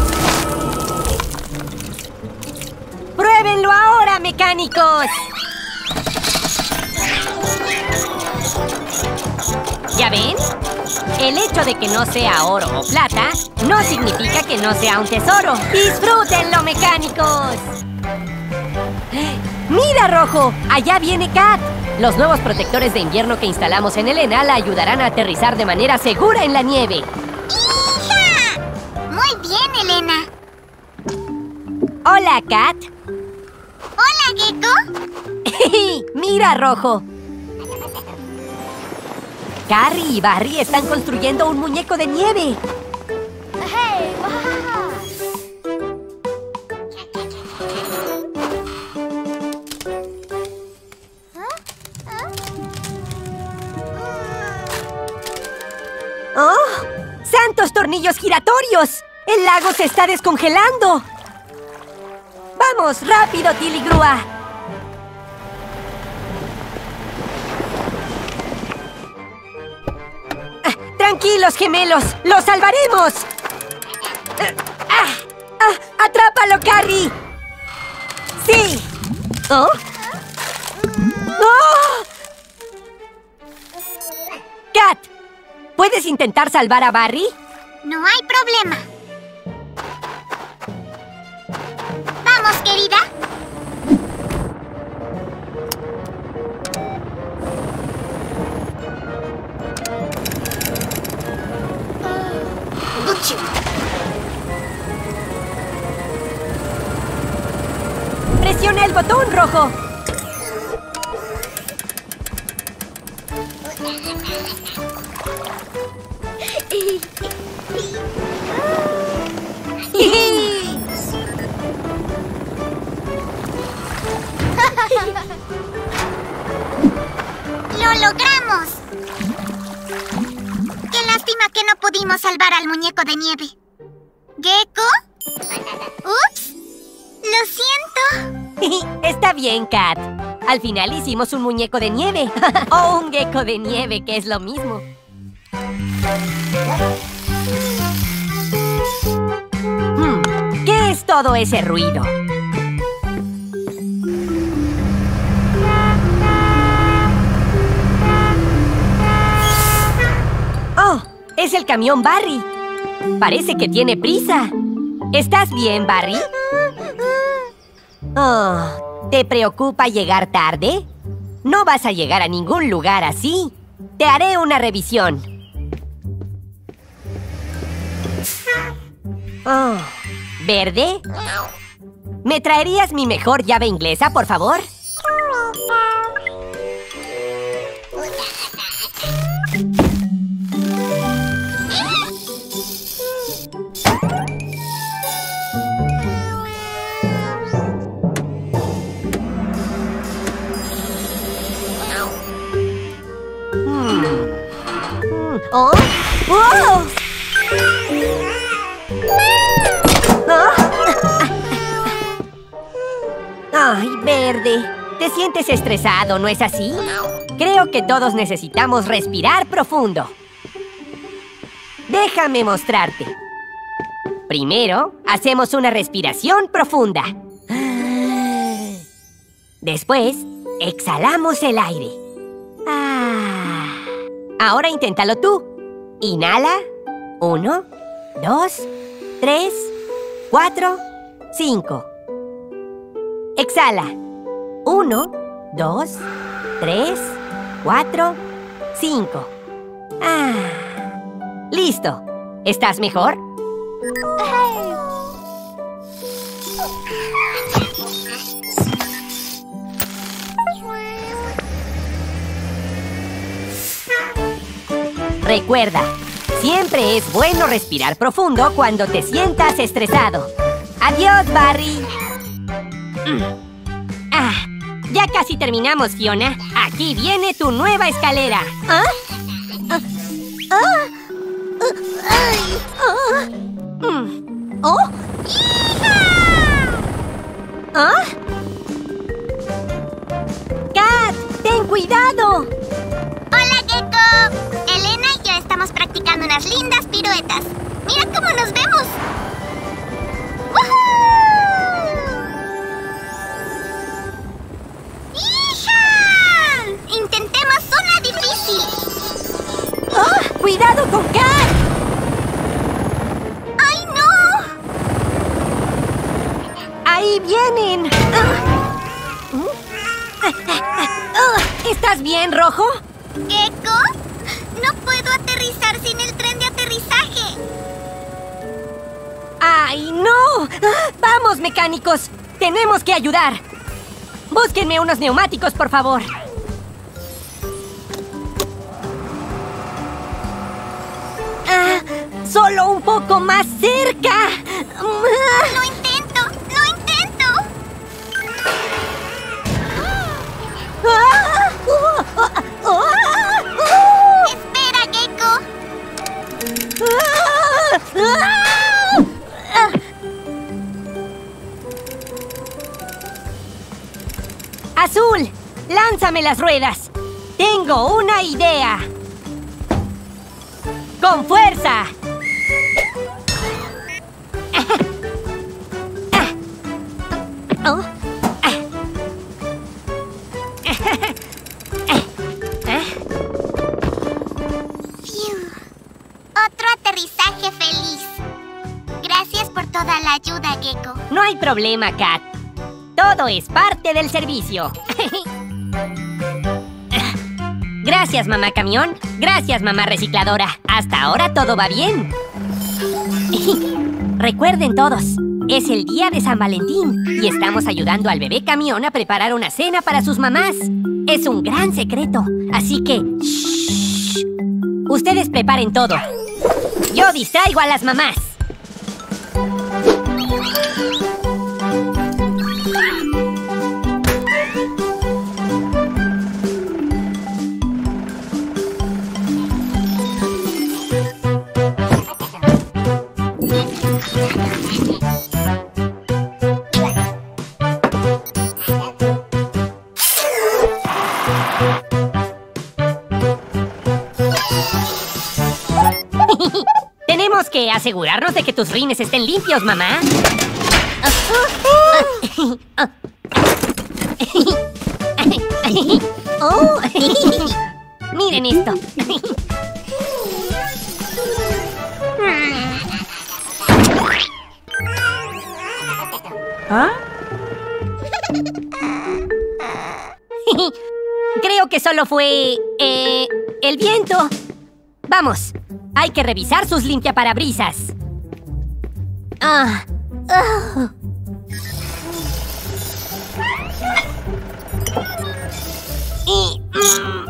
¡Pruébenlo ahora, mecánicos! ¿Ya ven? El hecho de que no sea oro o plata no significa que no sea un tesoro. ¡Disfrútenlo, mecánicos! ¡Mira, Rojo! ¡Allá viene Kat! Los nuevos protectores de invierno que instalamos en Elena la ayudarán a aterrizar de manera segura en la nieve. ¡Hija! Muy bien, Elena. Hola, Kat. Hola, Gecko. ¡Mira, Rojo! Carrie y Barry están construyendo un muñeco de nieve. Hey, wow. ¡Oh! ¡Santos tornillos giratorios! ¡El lago se está descongelando! ¡Vamos, rápido, Tiligrúa! Ah, ¡tranquilos, gemelos! ¡Los salvaremos! Ah, ah, ¡atrápalo, Carrie! ¡Sí! ¿Oh? ¡Oh! ¡Kat! ¿Puedes intentar salvar a Barry? No hay problema. Vamos, querida. ¡Presiona el botón rojo! ¡Lo logramos! Qué lástima que no pudimos salvar al muñeco de nieve. ¿Gecko? ¡Ups! ¡Lo siento! Está bien, Kat. Al final hicimos un muñeco de nieve. O un gecko de nieve, que es lo mismo. Hmm, ¿qué es todo ese ruido? Es el camión Barry. Parece que tiene prisa. ¿Estás bien, Barry? Oh, ¿te preocupa llegar tarde? No vas a llegar a ningún lugar así. Te haré una revisión. Oh, ¿verde? ¿Me traerías mi mejor llave inglesa, por favor? ¿Oh? ¡Oh! Ay, Verde, te sientes estresado, ¿no es así? Creo que todos necesitamos respirar profundo. Déjame mostrarte. Primero, hacemos una respiración profunda. Después, exhalamos el aire. Ah. Ahora inténtalo tú. Inhala. Uno, dos, tres, cuatro, cinco. Exhala. Uno, dos, tres, cuatro, cinco. Ah. Listo. ¿Estás mejor? Recuerda, siempre es bueno respirar profundo cuando te sientas estresado. ¡Adiós, Barry! Ah, ya casi terminamos, Fiona. Aquí viene tu nueva escalera. ¿Ah? ¿Ah? ¿Ah? ¡Ay! ¡Ah! Mm. ¿Oh? ¿Ah? ¡Kat! ¡Ten cuidado! ¡Hola, Gecko! Elena y yo estamos practicando unas lindas piruetas. ¡Mira cómo nos vemos! ¡Woohoo! ¡Hija! ¡Intentemos una difícil! ¡Oh! ¡Cuidado con Kat! ¡Ay, no! ¡Ahí vienen! ¿Estás bien, Rojo? ¿Gecko? No puedo aterrizar sin el tren de aterrizaje. ¡Ay, no! ¡Vamos, mecánicos! ¡Tenemos que ayudar! Búsquenme unos neumáticos, por favor. Ah, ¡solo un poco más cerca! ¡Lo intento! ¡Lo intento! ¡Ah! ¡Oh! ¡Oh! ¡Oh! ¡Espera, Gecko! Azul, lánzame las ruedas. Tengo una idea. ¡Con fuerza! Oh. Fiu. Otro aterrizaje feliz. Gracias por toda la ayuda, Gecko. No hay problema, Kat. Todo es parte del servicio. Gracias, mamá camión. Gracias, mamá recicladora. Hasta ahora todo va bien. Recuerden todos, es el día de San Valentín y estamos ayudando al bebé camión a preparar una cena para sus mamás. Es un gran secreto, así que... ¡shh! Ustedes preparen todo. Yo distraigo a las mamás. Tenemos que asegurarnos de que tus rines estén limpios, mamá. Oh. Miren esto. ¿Ah? Creo que solo fue... Eh, el viento. Vamos, hay que revisar sus limpiaparabrisas. Ah. Ah. Y... mm,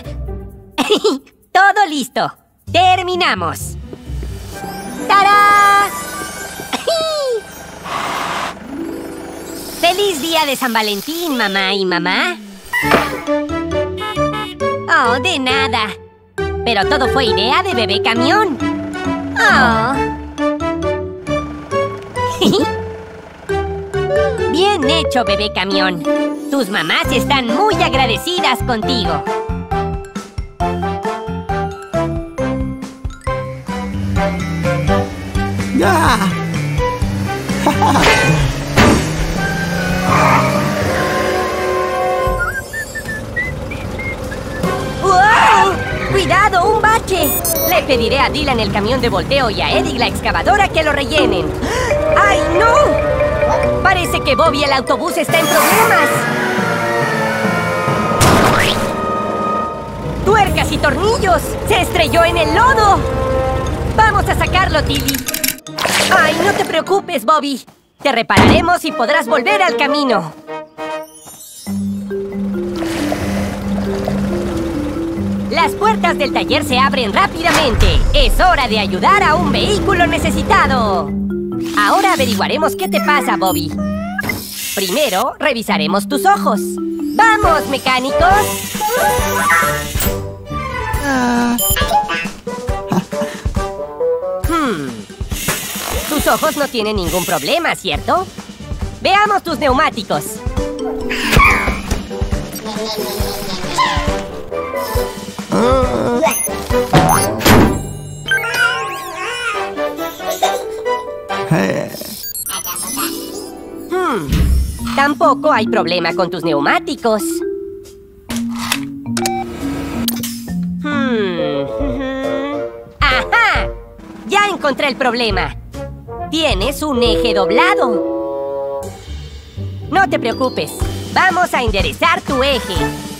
todo listo. Terminamos. ¡Tarán! ¡Feliz día de San Valentín, mamá y mamá! Oh, de nada. Pero todo fue idea de Bebé Camión. Oh. Bien hecho, Bebé Camión. Tus mamás están muy agradecidas contigo. ¡Ah! ¡Wow! ¡Cuidado, un bache! Le pediré a Dylan el camión de volteo y a Eddie la excavadora que lo rellenen. ¡Ay, no! Parece que Bobby el autobús está en problemas. ¡Tuercas y tornillos! ¡Se estrelló en el lodo! ¡Vamos a sacarlo, Tilly! ¡Ay, no te preocupes, Bobby! Te repararemos y podrás volver al camino. Las puertas del taller se abren rápidamente. Es hora de ayudar a un vehículo necesitado. Ahora averiguaremos qué te pasa, Bobby. Primero, revisaremos tus ojos. ¡Vamos, mecánicos! Hmm. Tus ojos no tienen ningún problema, ¿cierto? Veamos tus neumáticos. Hmm. Tampoco hay problema con tus neumáticos. Hmm. ¡Ajá! Ya encontré el problema. Tienes un eje doblado. No te preocupes. Vamos a enderezar tu eje.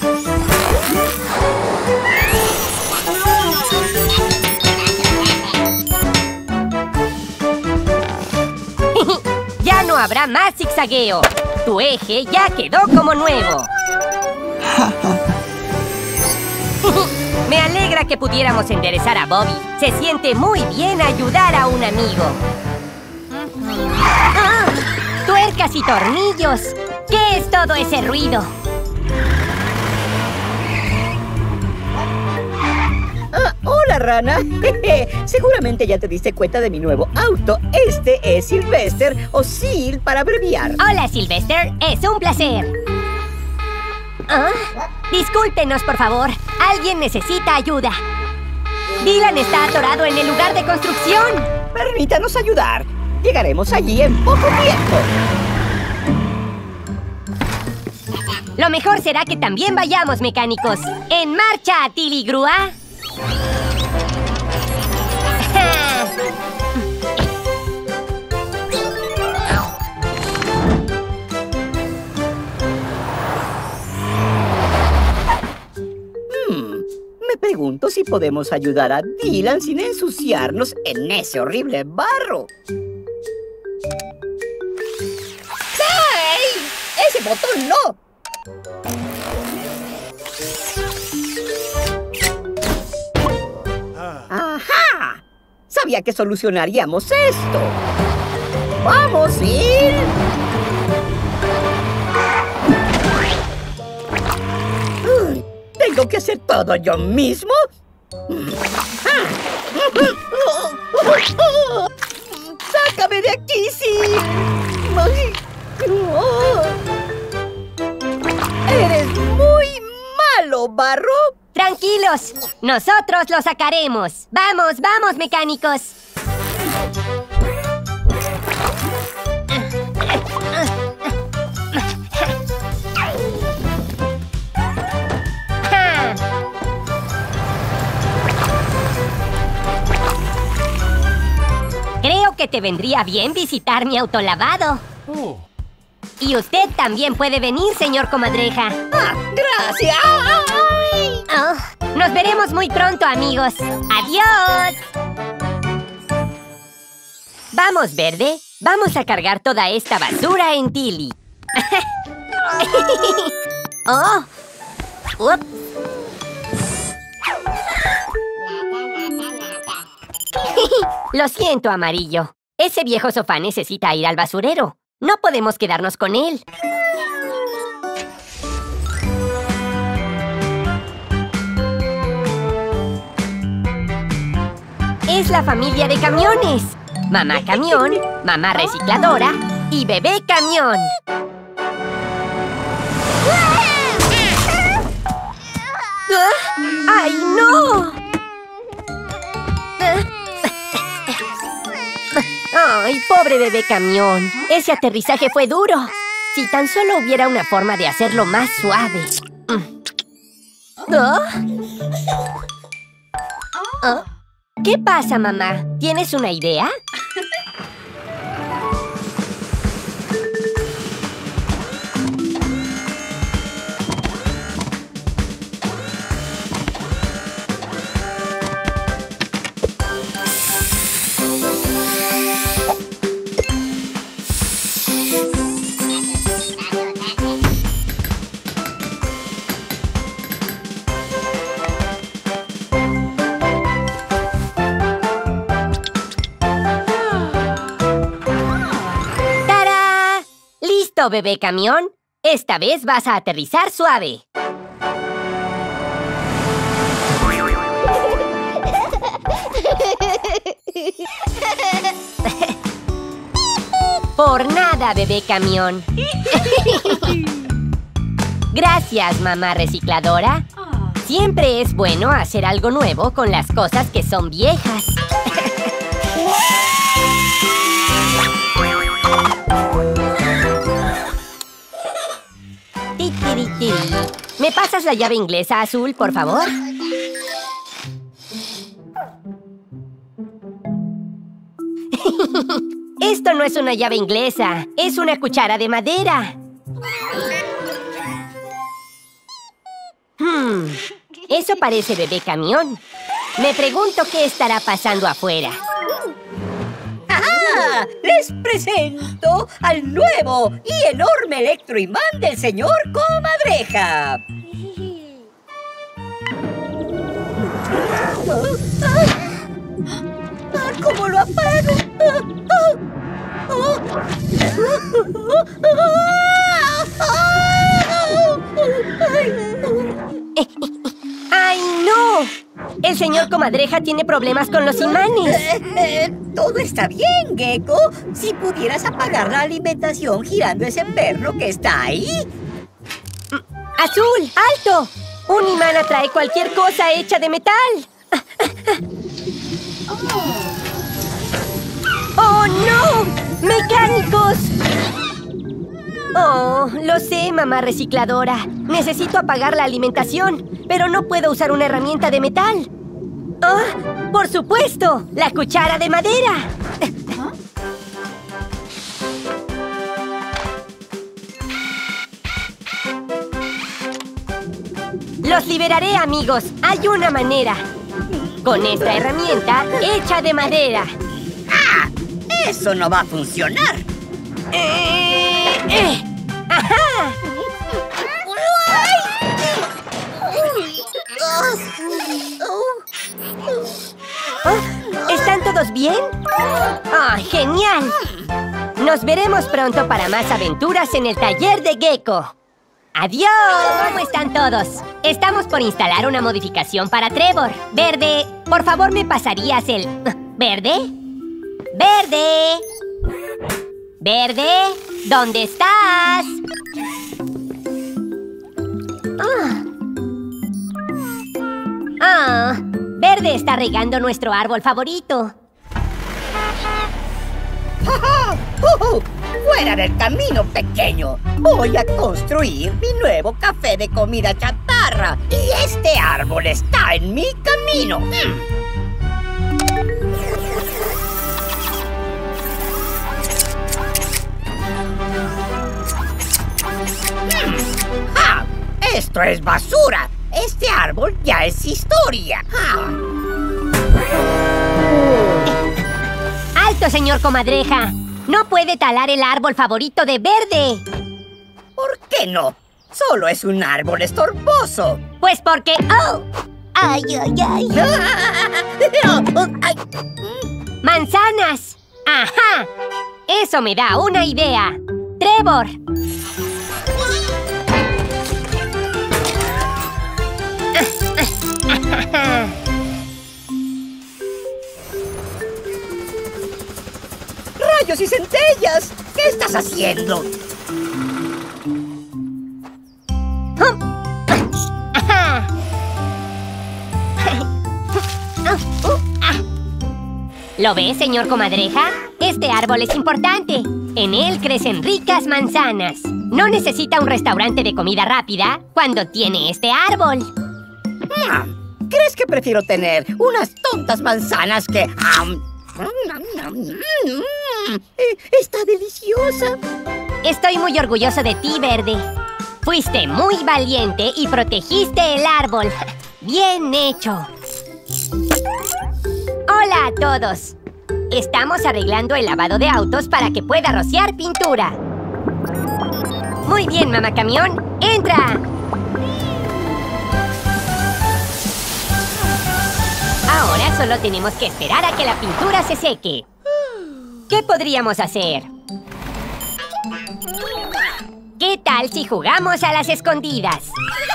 Ya no habrá más zigzagueo. Tu eje ya quedó como nuevo. Me alegra que pudiéramos enderezar a Bobby. Se siente muy bien ayudar a un amigo. ¡Ah! ¡Tuercas y tornillos! ¿Qué es todo ese ruido? Ah, hola, rana. Seguramente ya te diste cuenta de mi nuevo auto. Este es Sylvester, o Sil para abreviar. Hola, Sylvester. Es un placer. ¿Ah? Discúlpenos, por favor. Alguien necesita ayuda. Dylan está atorado en el lugar de construcción. Permítanos ayudar. Llegaremos allí en poco tiempo. Lo mejor será que también vayamos, mecánicos. ¡En marcha, Tilly Grúa! Me pregunto si podemos ayudar a Dylan sin ensuciarnos en ese horrible barro. ¡Ay! ¡Ese botón no! ¡Ajá! Sabía que solucionaríamos esto. ¡Vamos, Sil! ¿Tengo que hacer todo yo mismo? ¡Sácame de aquí, Sil! ¡Eres muy malo, barro! ¡Tranquilos! ¡Nosotros lo sacaremos! ¡Vamos, vamos, mecánicos! Creo que te vendría bien visitar mi autolavado. Oh, Y usted también puede venir, señor Comadreja. Ah, ¡gracias! Oh, nos veremos muy pronto, amigos. ¡Adiós! Vamos, Verde. Vamos a cargar toda esta basura en Tilly. ¡Oh! Ups. Lo siento, Amarillo. Ese viejo sofá necesita ir al basurero. No podemos quedarnos con él. Es la familia de camiones. Mamá Camión, Mamá Recicladora y Bebé Camión. ¡Ay, no! ¡Ay, pobre Bebé Camión! Ese aterrizaje fue duro. Si tan solo hubiera una forma de hacerlo más suave. ¿Oh? ¿Oh? ¿Qué pasa, mamá? ¿Tienes una idea? Bebé Camión, esta vez vas a aterrizar suave. Por nada, Bebé Camión. Gracias, Mamá Recicladora. Siempre es bueno hacer algo nuevo con las cosas que son viejas. ¿Me pasas la llave inglesa azul, por favor? Esto no es una llave inglesa, es una cuchara de madera. Hmm, eso parece Bebé Camión. Me pregunto qué estará pasando afuera. ¡Ah! Les presento al nuevo y enorme electroimán del señor Comadreja. ¿Cómo lo apago? ¡Ay, no! El señor Comadreja tiene problemas con los imanes. Eh, eh, todo está bien, Gecko. Si pudieras apagar la alimentación girando ese perno que está ahí. ¡Azul! ¡Alto! Un imán atrae cualquier cosa hecha de metal. ¡Oh, no! ¡Mecánicos! Oh, lo sé, Mamá Recicladora. Necesito apagar la alimentación, pero no puedo usar una herramienta de metal. ¡Oh! ¡Por supuesto! ¡La cuchara de madera! ¡Los liberaré, amigos! ¡Hay una manera! Con esta herramienta hecha de madera. ¡Ah! ¡Eso no va a funcionar! ¡Eh! eh. ¡Ajá! ¿Oh? ¿Están todos bien? ¡Ah, genial! Nos veremos pronto para más aventuras en el taller de Gecko. ¡Adiós! ¿Cómo están todos? Estamos por instalar una modificación para Trevor. Verde, por favor, ¿me pasarías el... ¿Verde? ¡Verde! ¡Verde! ¿Dónde estás? Ah. Ah, Verde está regando nuestro árbol favorito. Uh, ¡Fuera del camino, pequeño! Voy a construir mi nuevo café de comida chatarra. Y este árbol está en mi camino. Mm. ¡Esto es basura! Este árbol ya es historia. Ah. ¡Alto, señor Comadreja! ¡No puede talar el árbol favorito de Verde! ¿Por qué no? Solo es un árbol estorboso. Pues porque... ¡Oh! ¡Ay, ay, ay! Ay. ¡Manzanas! ¡Ajá! Eso me da una idea. ¡Trevor! ¡Rayos y centellas! ¿Qué estás haciendo? ¿Lo ves, señor Comadreja? Este árbol es importante. En él crecen ricas manzanas. No necesita un restaurante de comida rápida cuando tiene este árbol. ¿Crees que prefiero tener unas tontas manzanas que... ¡Está deliciosa! Estoy muy orgulloso de ti, Verde. Fuiste muy valiente y protegiste el árbol. ¡Bien hecho! ¡Hola a todos! Estamos arreglando el lavado de autos para que pueda rociar pintura. Muy bien, mamá camión. ¡Entra! Ahora solo tenemos que esperar a que la pintura se seque. ¿Qué podríamos hacer? ¿Qué tal si jugamos a las escondidas?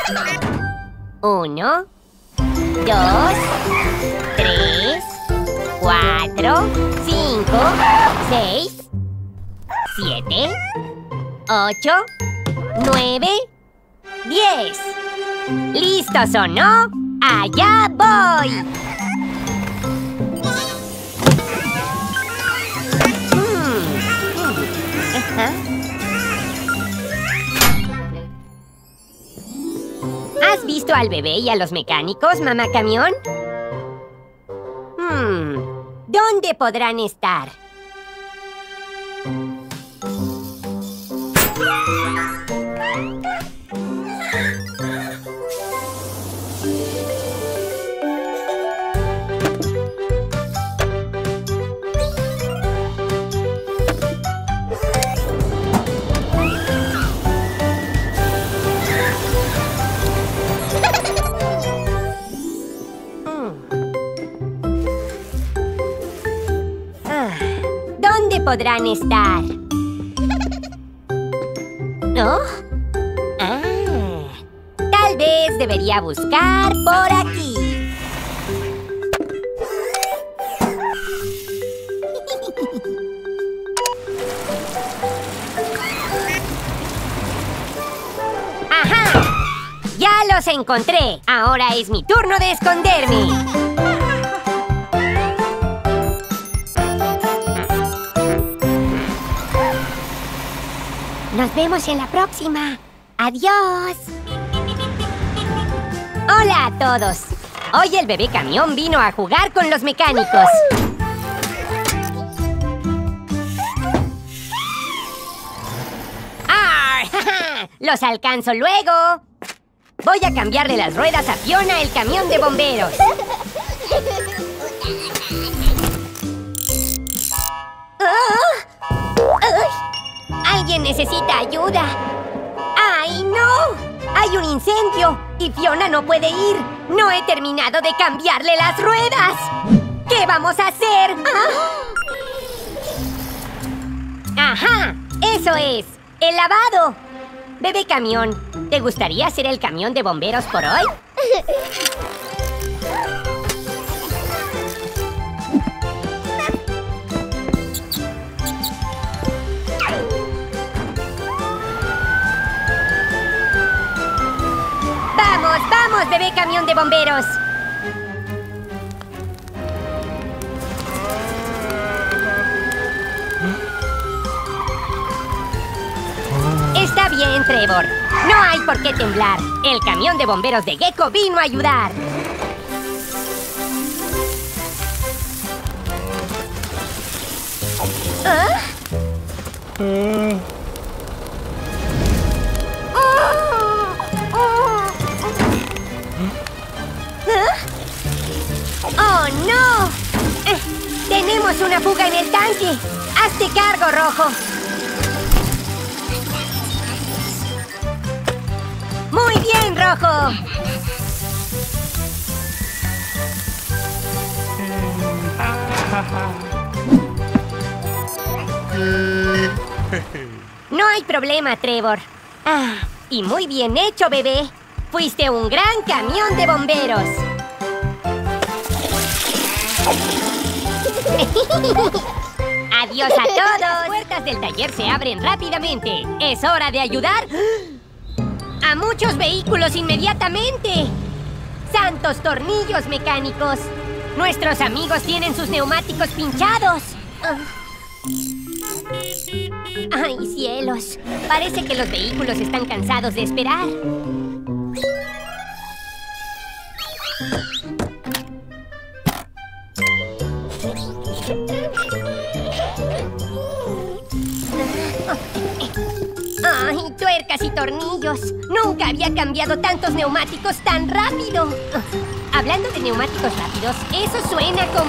Uno, dos, tres, cuatro, cinco, seis, siete, ocho, nueve, diez. ¿Listos o no? ¡Allá voy! ¿Has visto al bebé y a los mecánicos, mamá camión? Hmm, ¿dónde podrán estar? Podrán estar. ¿No? Ah, tal vez debería buscar por aquí. ¡Ajá! ¡Ya los encontré! Ahora es mi turno de esconderme. Nos vemos en la próxima. ¡Adiós! ¡Hola a todos! Hoy el bebé camión vino a jugar con los mecánicos. ¡Ar! ¡Los alcanzo luego! Voy a cambiarle las ruedas a Fiona, el camión de bomberos. ¡Alguien necesita ayuda! ¡Ay, no! ¡Hay un incendio! ¡Y Fiona no puede ir! ¡No he terminado de cambiarle las ruedas! ¿Qué vamos a hacer? ¡Ah! ¡Ajá! ¡Eso es! ¡El lavado! Bebé camión, ¿te gustaría ser el camión de bomberos por hoy? ¡Vamos, vamos, bebé camión de bomberos! Está bien, Trevor. No hay por qué temblar. El camión de bomberos de Gecko vino a ayudar. ¿Ah? Uh. Oh, oh. una fuga en el tanque. ¡Hazte cargo, Rojo! ¡Muy bien, Rojo! No hay problema, Trevor. Ah, y muy bien hecho, bebé. Fuiste un gran camión de bomberos. ¡Adiós a todos! Las puertas del taller se abren rápidamente. ¡Es hora de ayudar a muchos vehículos inmediatamente! ¡Santos tornillos mecánicos! Nuestros amigos tienen sus neumáticos pinchados. ¡Ay, cielos! Parece que los vehículos están cansados de esperar. ¡Ay, tuercas y tornillos! Nunca había cambiado tantos neumáticos tan rápido. Hablando de neumáticos rápidos, eso suena como...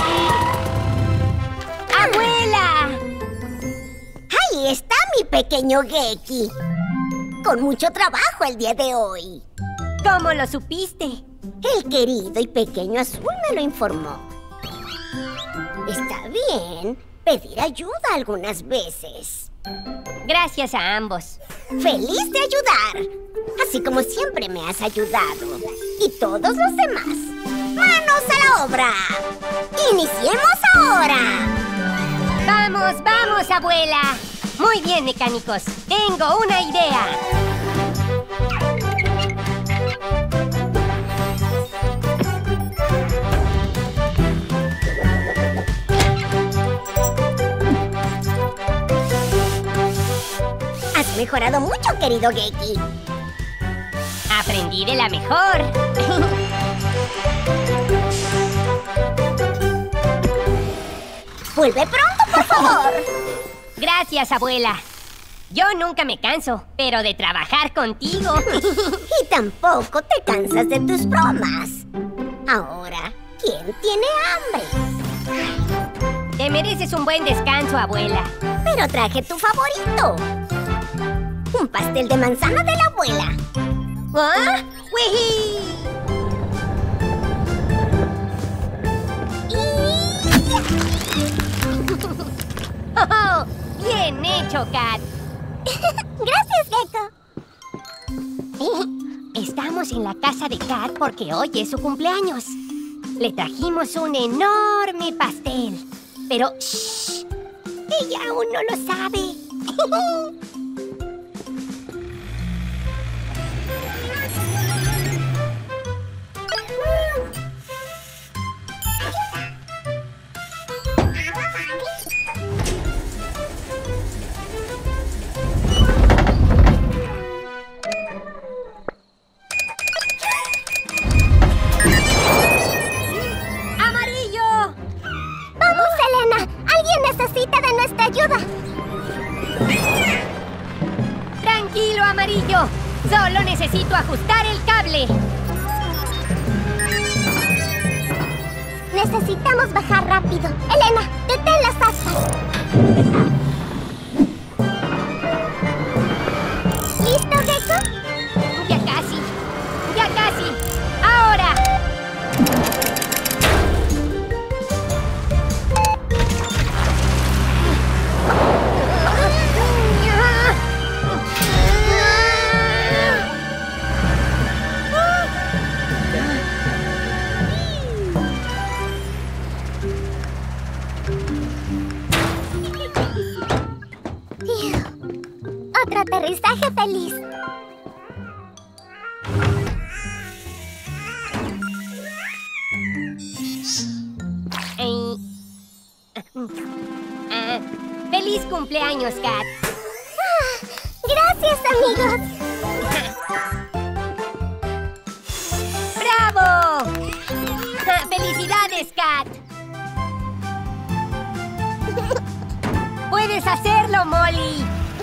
¡Abuela! Ahí está mi pequeño Geki. Con mucho trabajo el día de hoy. ¿Cómo lo supiste? El querido y pequeño Azul me lo informó. Está bien pedir ayuda algunas veces. Gracias a ambos. Feliz de ayudar, así como siempre me has ayudado. Y todos los demás. ¡Manos a la obra! ¡Iniciemos ahora! ¡Vamos, vamos, abuela! Muy bien, mecánicos. Tengo una idea. Has mejorado mucho, querido Geki. Aprendí de la mejor. Vuelve pronto, por favor. Gracias, abuela. Yo nunca me canso, pero de trabajar contigo. Y tampoco te cansas de tus bromas. Ahora, ¿quién tiene hambre? Te mereces un buen descanso, abuela. Pero traje tu favorito. Un pastel de manzana de la abuela. ¿Ah? ¡Wiji! ¡Oh! ¡Bien hecho, Kat! Gracias, Gecko. Estamos en la casa de Kat porque hoy es su cumpleaños. Le trajimos un enorme pastel. Pero, ¡shh! Ella aún no lo sabe. Tranquilo, Amarillo. Solo necesito ajustar el cable. Necesitamos bajar rápido. Elena, detén las aspas. ¿Listo, Gecko? Ya casi. Ya casi. ¡Ahora! Otro aterrizaje feliz. Eh, ah, ¡Feliz cumpleaños, Kat! Ah, gracias, amigos. ¡Bravo! ¡Felicidades, Kat! ¡Puedes hacerlo, Molly!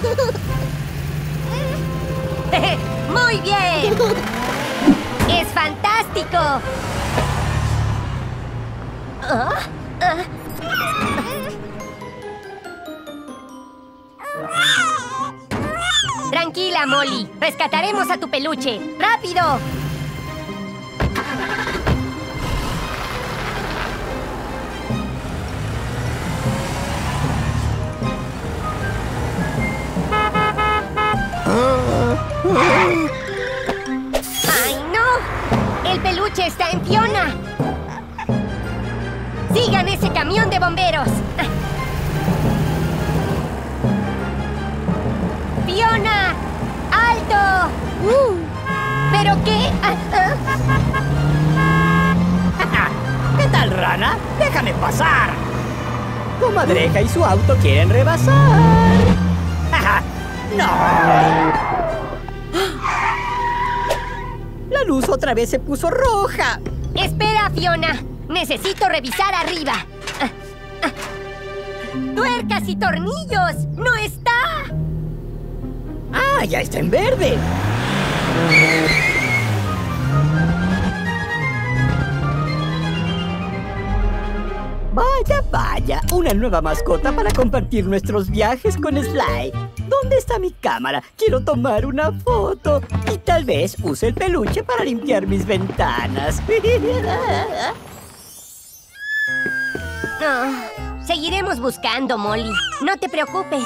¡Muy bien! ¡Es fantástico! ¿Ah? ¿Ah? Tranquila, Molly. Rescataremos a tu peluche. ¡Rápido! ¡Ay, no! ¡El peluche está en Fiona! ¡Sigan ese camión de bomberos! ¡Fiona! ¡Alto! Uh, ¿Pero qué? Ah, ah. ¿Qué tal, rana? ¡Déjame pasar! Comadreja y su auto quieren rebasar. ¡No! La luz otra vez se puso roja. ¡Espera, Fiona! Necesito revisar arriba. Ah, ah. ¡Tuercas y tornillos! ¡No está! ¡Ah, ya está en verde! Vaya, vaya, una nueva mascota para compartir nuestros viajes con Sly. ¿Dónde está mi cámara? Quiero tomar una foto. Y tal vez use el peluche para limpiar mis ventanas. Oh, seguiremos buscando, Molly. No te preocupes.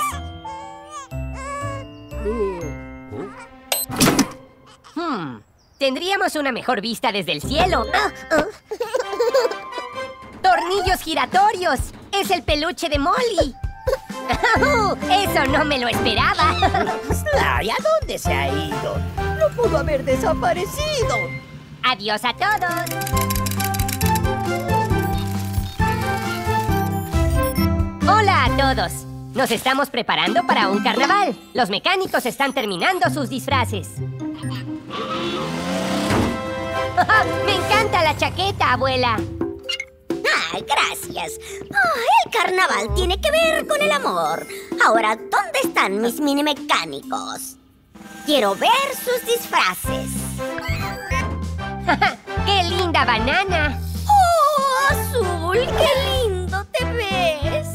Hmm, tendríamos una mejor vista desde el cielo. Oh, oh. ¡Tornillos giratorios! ¡Es el peluche de Molly! Oh, ¡eso no me lo esperaba! Sly, ¿a dónde se ha ido? No pudo haber desaparecido. ¡Adiós a todos! ¡Hola a todos! Nos estamos preparando para un carnaval. Los mecánicos están terminando sus disfraces. ¡Me encanta la chaqueta, abuela! ¡Ah, gracias! Oh, el carnaval tiene que ver con el amor. Ahora, ¿dónde están mis mini mecánicos? Quiero ver sus disfraces. ¡Qué linda banana! ¡Oh, Azul! ¡Qué lindo te ves!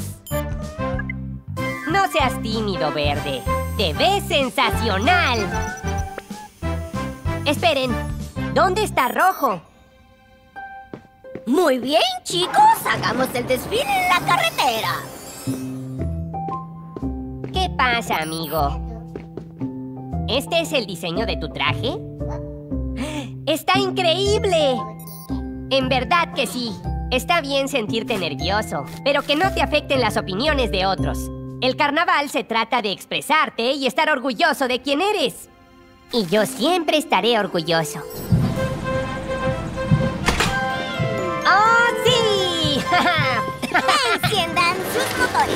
No seas tímido, Verde. ¡Te ves sensacional! Esperen, ¿dónde está Rojo? Muy bien, chicos. Hagamos el desfile en la carretera. ¿Qué pasa, amigo? ¿Este es el diseño de tu traje? ¡Está increíble! En verdad que sí. Está bien sentirte nervioso, pero que no te afecten las opiniones de otros. El carnaval se trata de expresarte y estar orgulloso de quién eres. Y yo siempre estaré orgulloso. ¡Oh, sí! Enciendan sus motores.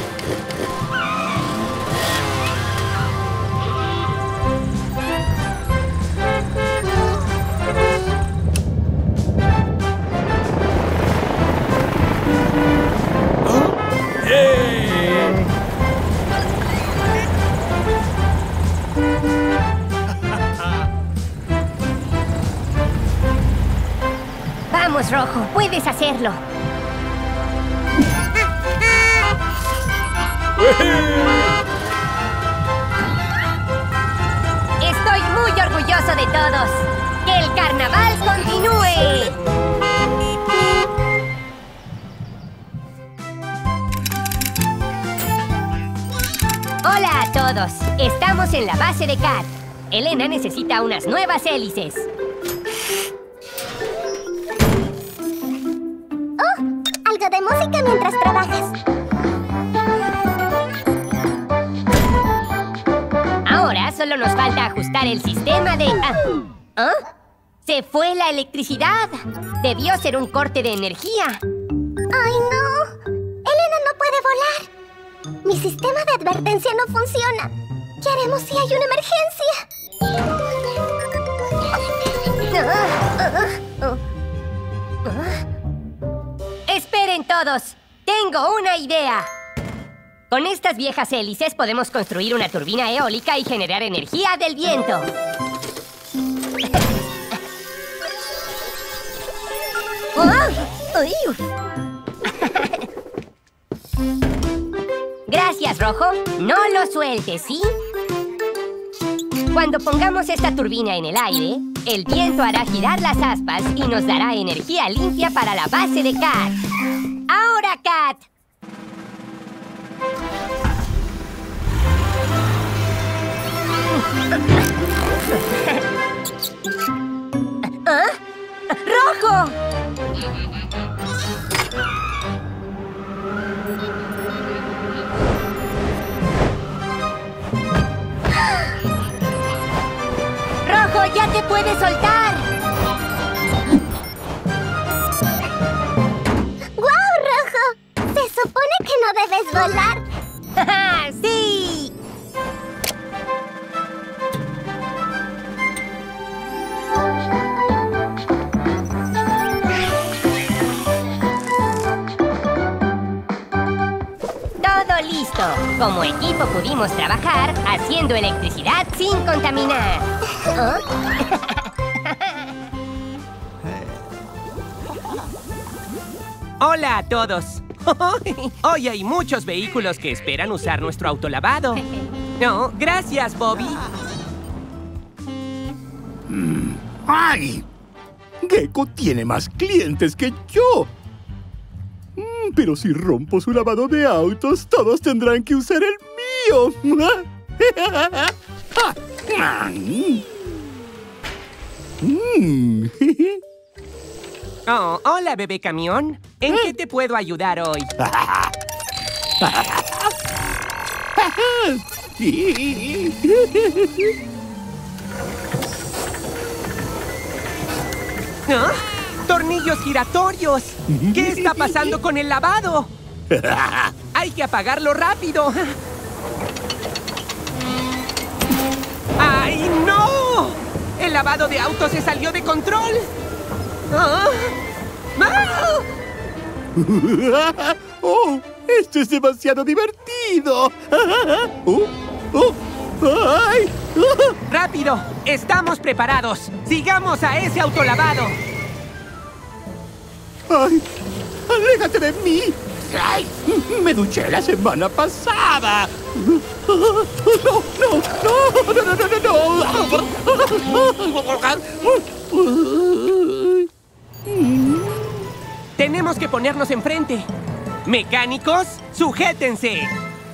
Vamos, Rojo, puedes hacerlo. Estoy muy orgulloso de todos. ¡Que el carnaval continúe! Hola a todos. Estamos en la base de Cat. Elena necesita unas nuevas hélices. Oh, algo de música mientras trabajas. Ahora solo nos falta ajustar el sistema de... Ah, ¿ah? ¡Se fue la electricidad! Debió ser un corte de energía. ¡Ay, no! Elena no puede volar. Mi sistema de advertencia no funciona. ¿Qué haremos si hay una emergencia? ¡Esperen todos! ¡Tengo una idea! Con estas viejas hélices podemos construir una turbina eólica y generar energía del viento. Gracias, Rojo. No lo sueltes, ¿sí? Cuando pongamos esta turbina en el aire, el viento hará girar las aspas y nos dará energía limpia para la base de Cat. ¡Ahora, Cat! ¿Ah? ¡Rojo! ¡Rojo, ya te puedes soltar! ¡Guau, Rojo! Se supone que no debes volar. ¡Ja, sí! Todo listo. Como equipo pudimos trabajar haciendo electricidad sin contaminar. ¿Oh? ¡Hola a todos! Hoy hay muchos vehículos que esperan usar nuestro autolavado. No, gracias, Bobby. ¡Ay! Gecko tiene más clientes que yo. Mm, Pero si rompo su lavado de autos, todos tendrán que usar el mío. Mm. Oh, hola, bebé camión. ¿En qué te puedo ayudar hoy? ¿Ah? ¡Tornillos giratorios! ¿Qué está pasando con el lavado? ¡Hay que apagarlo rápido! ¡Ay, no! ¡El lavado de autos se salió de control! ¡Ah! ¡Ah! ¡Oh! ¡Esto es demasiado divertido! ¡Oh! ¡Oh! ¡Ay! ¡Rápido! ¡Estamos preparados! ¡Sigamos a ese autolavado! ¡Ay! ¡Aléjate de mí! ¡Ay! ¡Me duché la semana pasada! ¡No! ¡No! ¡No! ¡No! ¡No! ¡No! ¡Tenemos que ponernos enfrente! ¡Mecánicos, sujétense!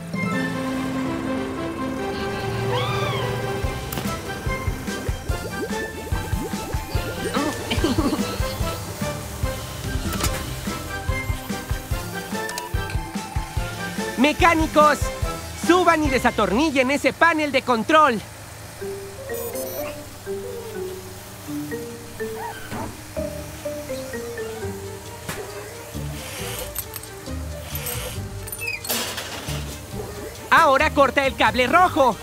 ¡Mecánicos! ¡Suban y desatornillen ese panel de control! ¡Ahora corta el cable rojo!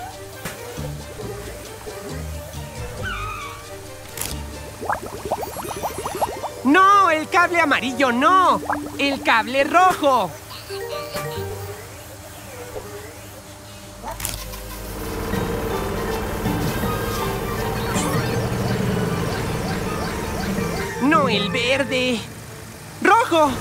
¡No! ¡El cable amarillo no! ¡El cable rojo! ¡No el verde! ¡Rojo!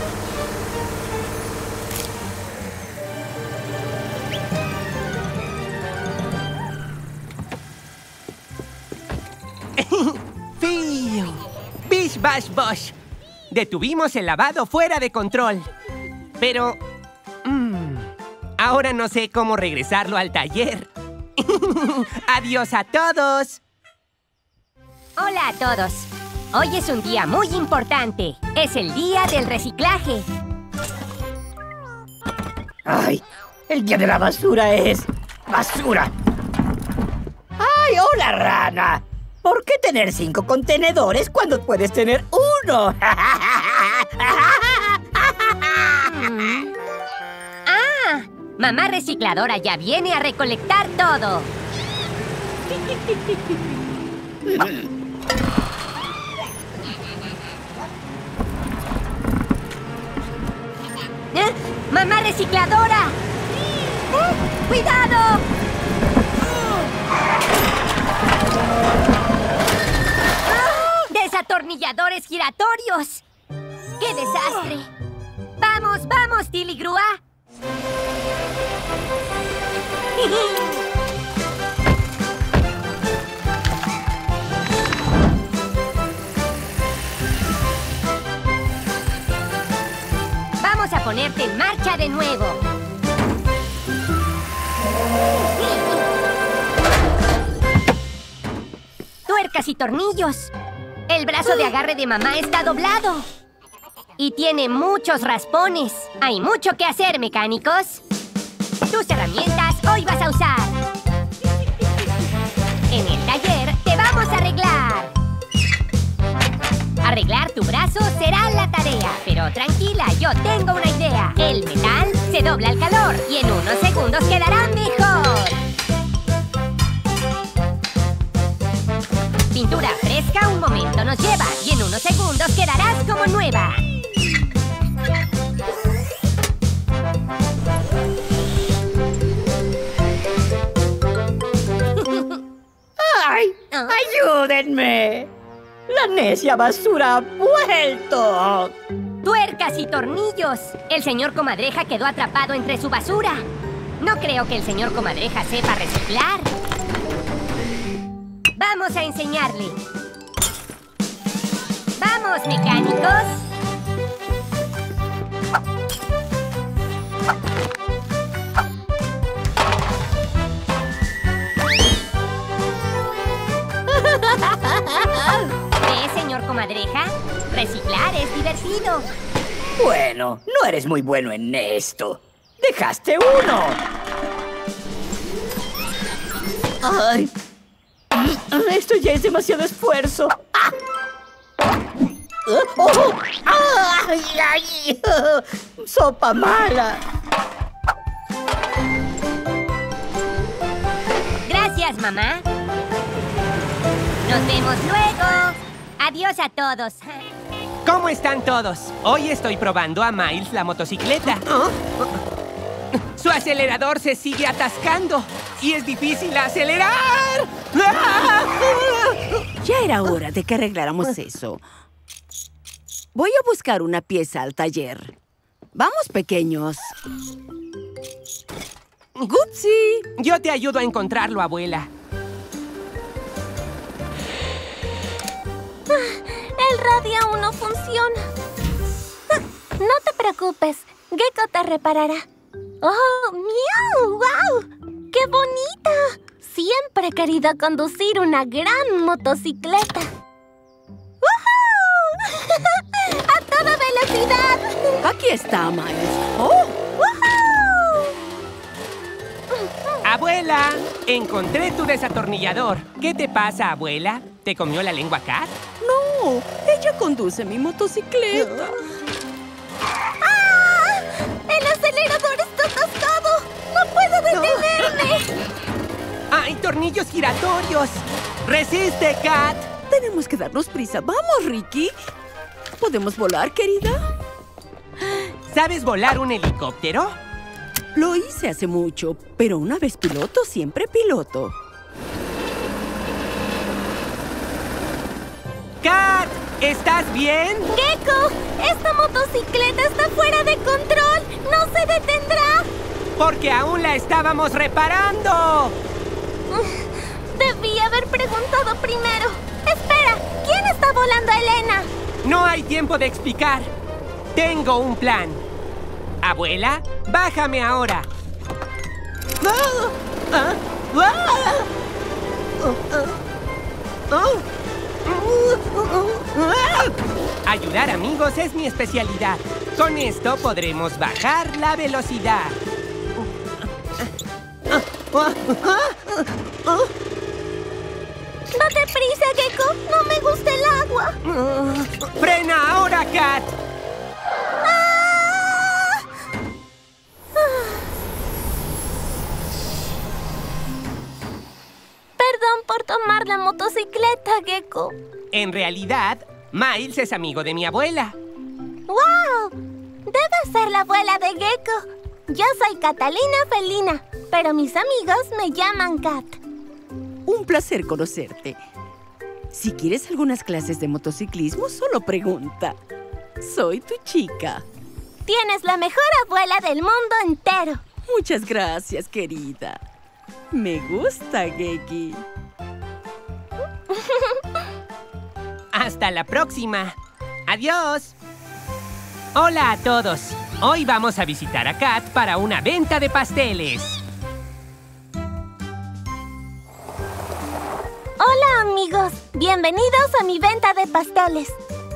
¡Fiu! ¡Bish, bash, bosh! Detuvimos el lavado fuera de control. Pero... Mmm, ahora no sé cómo regresarlo al taller. ¡Adiós a todos! Hola a todos. Hoy es un día muy importante. Es el día del reciclaje. ¡Ay! El día de la basura es... ¡basura! ¡Ay, hola, rana! ¿Por qué tener cinco contenedores cuando puedes tener uno? ¡Ah! Mamá recicladora ya viene a recolectar todo. ¿Eh? ¡Mamá recicladora! ¡Cuidado! ¡Desatornilladores giratorios! ¡Qué desastre! ¡Vamos, vamos, Tilly Grúa! ponerte en marcha de nuevo. Tuercas y tornillos. El brazo de agarre de mamá está doblado. Y tiene muchos raspones. Hay mucho que hacer, mecánicos. Tus herramientas hoy vas a usar. En el taller te vamos a arreglar. Arreglar tu brazo será la tarea. Pero tranquila, yo tengo una idea. El metal se dobla al calor y en unos segundos quedará mejor. Pintura fresca un momento nos lleva y en unos segundos quedarás como nueva. ¡Ay! ¡Ayúdenme! ¡La necia basura ha vuelto! ¡Tuercas y tornillos! El señor Comadreja quedó atrapado entre su basura. No creo que el señor Comadreja sepa reciclar. ¡Vamos a enseñarle! ¡Vamos, mecánicos! ¿Ve, señor Comadreja? Reciclar es divertido. Bueno, no eres muy bueno en esto. ¡Dejaste uno! ¡Ay! Esto ya es demasiado esfuerzo. ¡Ah! ¡Oh! ¡Ay, ay! ¡Sopa mala! Gracias, mamá. Nos vemos luego. Adiós a todos. ¿Cómo están todos? Hoy estoy probando a Miles la motocicleta. Su acelerador se sigue atascando y es difícil acelerar. Ya era hora de que arregláramos eso. Voy a buscar una pieza al taller. Vamos, pequeños. ¡Gupsi! Yo te ayudo a encontrarlo, abuela. El radio aún no funciona. No te preocupes, Gecko te reparará. ¡Oh, miau! ¡Wow! ¡Qué bonita! Siempre he querido conducir una gran motocicleta. ¡Woohoo! ¡A toda velocidad! Aquí está, Miles. ¡Oh! Abuela, encontré tu desatornillador. ¿Qué te pasa, abuela? ¿Te comió la lengua Cat? No, ella conduce mi motocicleta. ¡Ah! ¡El acelerador está atascado! ¡No puedo detenerme! ¡Hay tornillos giratorios! ¡Resiste, Cat! Tenemos que darnos prisa. ¡Vamos, Ricky! ¿Podemos volar, querida? ¿Sabes volar un helicóptero? Lo hice hace mucho, pero una vez piloto, siempre piloto. ¡Cat! ¿Estás bien? ¡Gecko! ¡Esta motocicleta está fuera de control! ¡No se detendrá! ¡Porque aún la estábamos reparando! Debí haber preguntado primero. ¡Espera! ¿Quién está volando a Elena? No hay tiempo de explicar. Tengo un plan. Abuela, bájame ahora. Ayudar amigos es mi especialidad. Con esto podremos bajar la velocidad. ¡Date prisa, Gecko! ¡No me gusta el agua! ¡Frena ahora, Cat! ¡Ah! Perdón por tomar la motocicleta, Gecko. En realidad, Miles es amigo de mi abuela. ¡Wow! Debe ser la abuela de Gecko. Yo soy Catalina Felina, pero mis amigos me llaman Cat. Un placer conocerte. Si quieres algunas clases de motociclismo, solo pregunta. Soy tu chica. Tienes la mejor abuela del mundo entero. Muchas gracias, querida. Me gusta, Geki. Hasta la próxima. Adiós. Hola a todos. Hoy vamos a visitar a Kat para una venta de pasteles. Hola, amigos. Bienvenidos a mi venta de pasteles.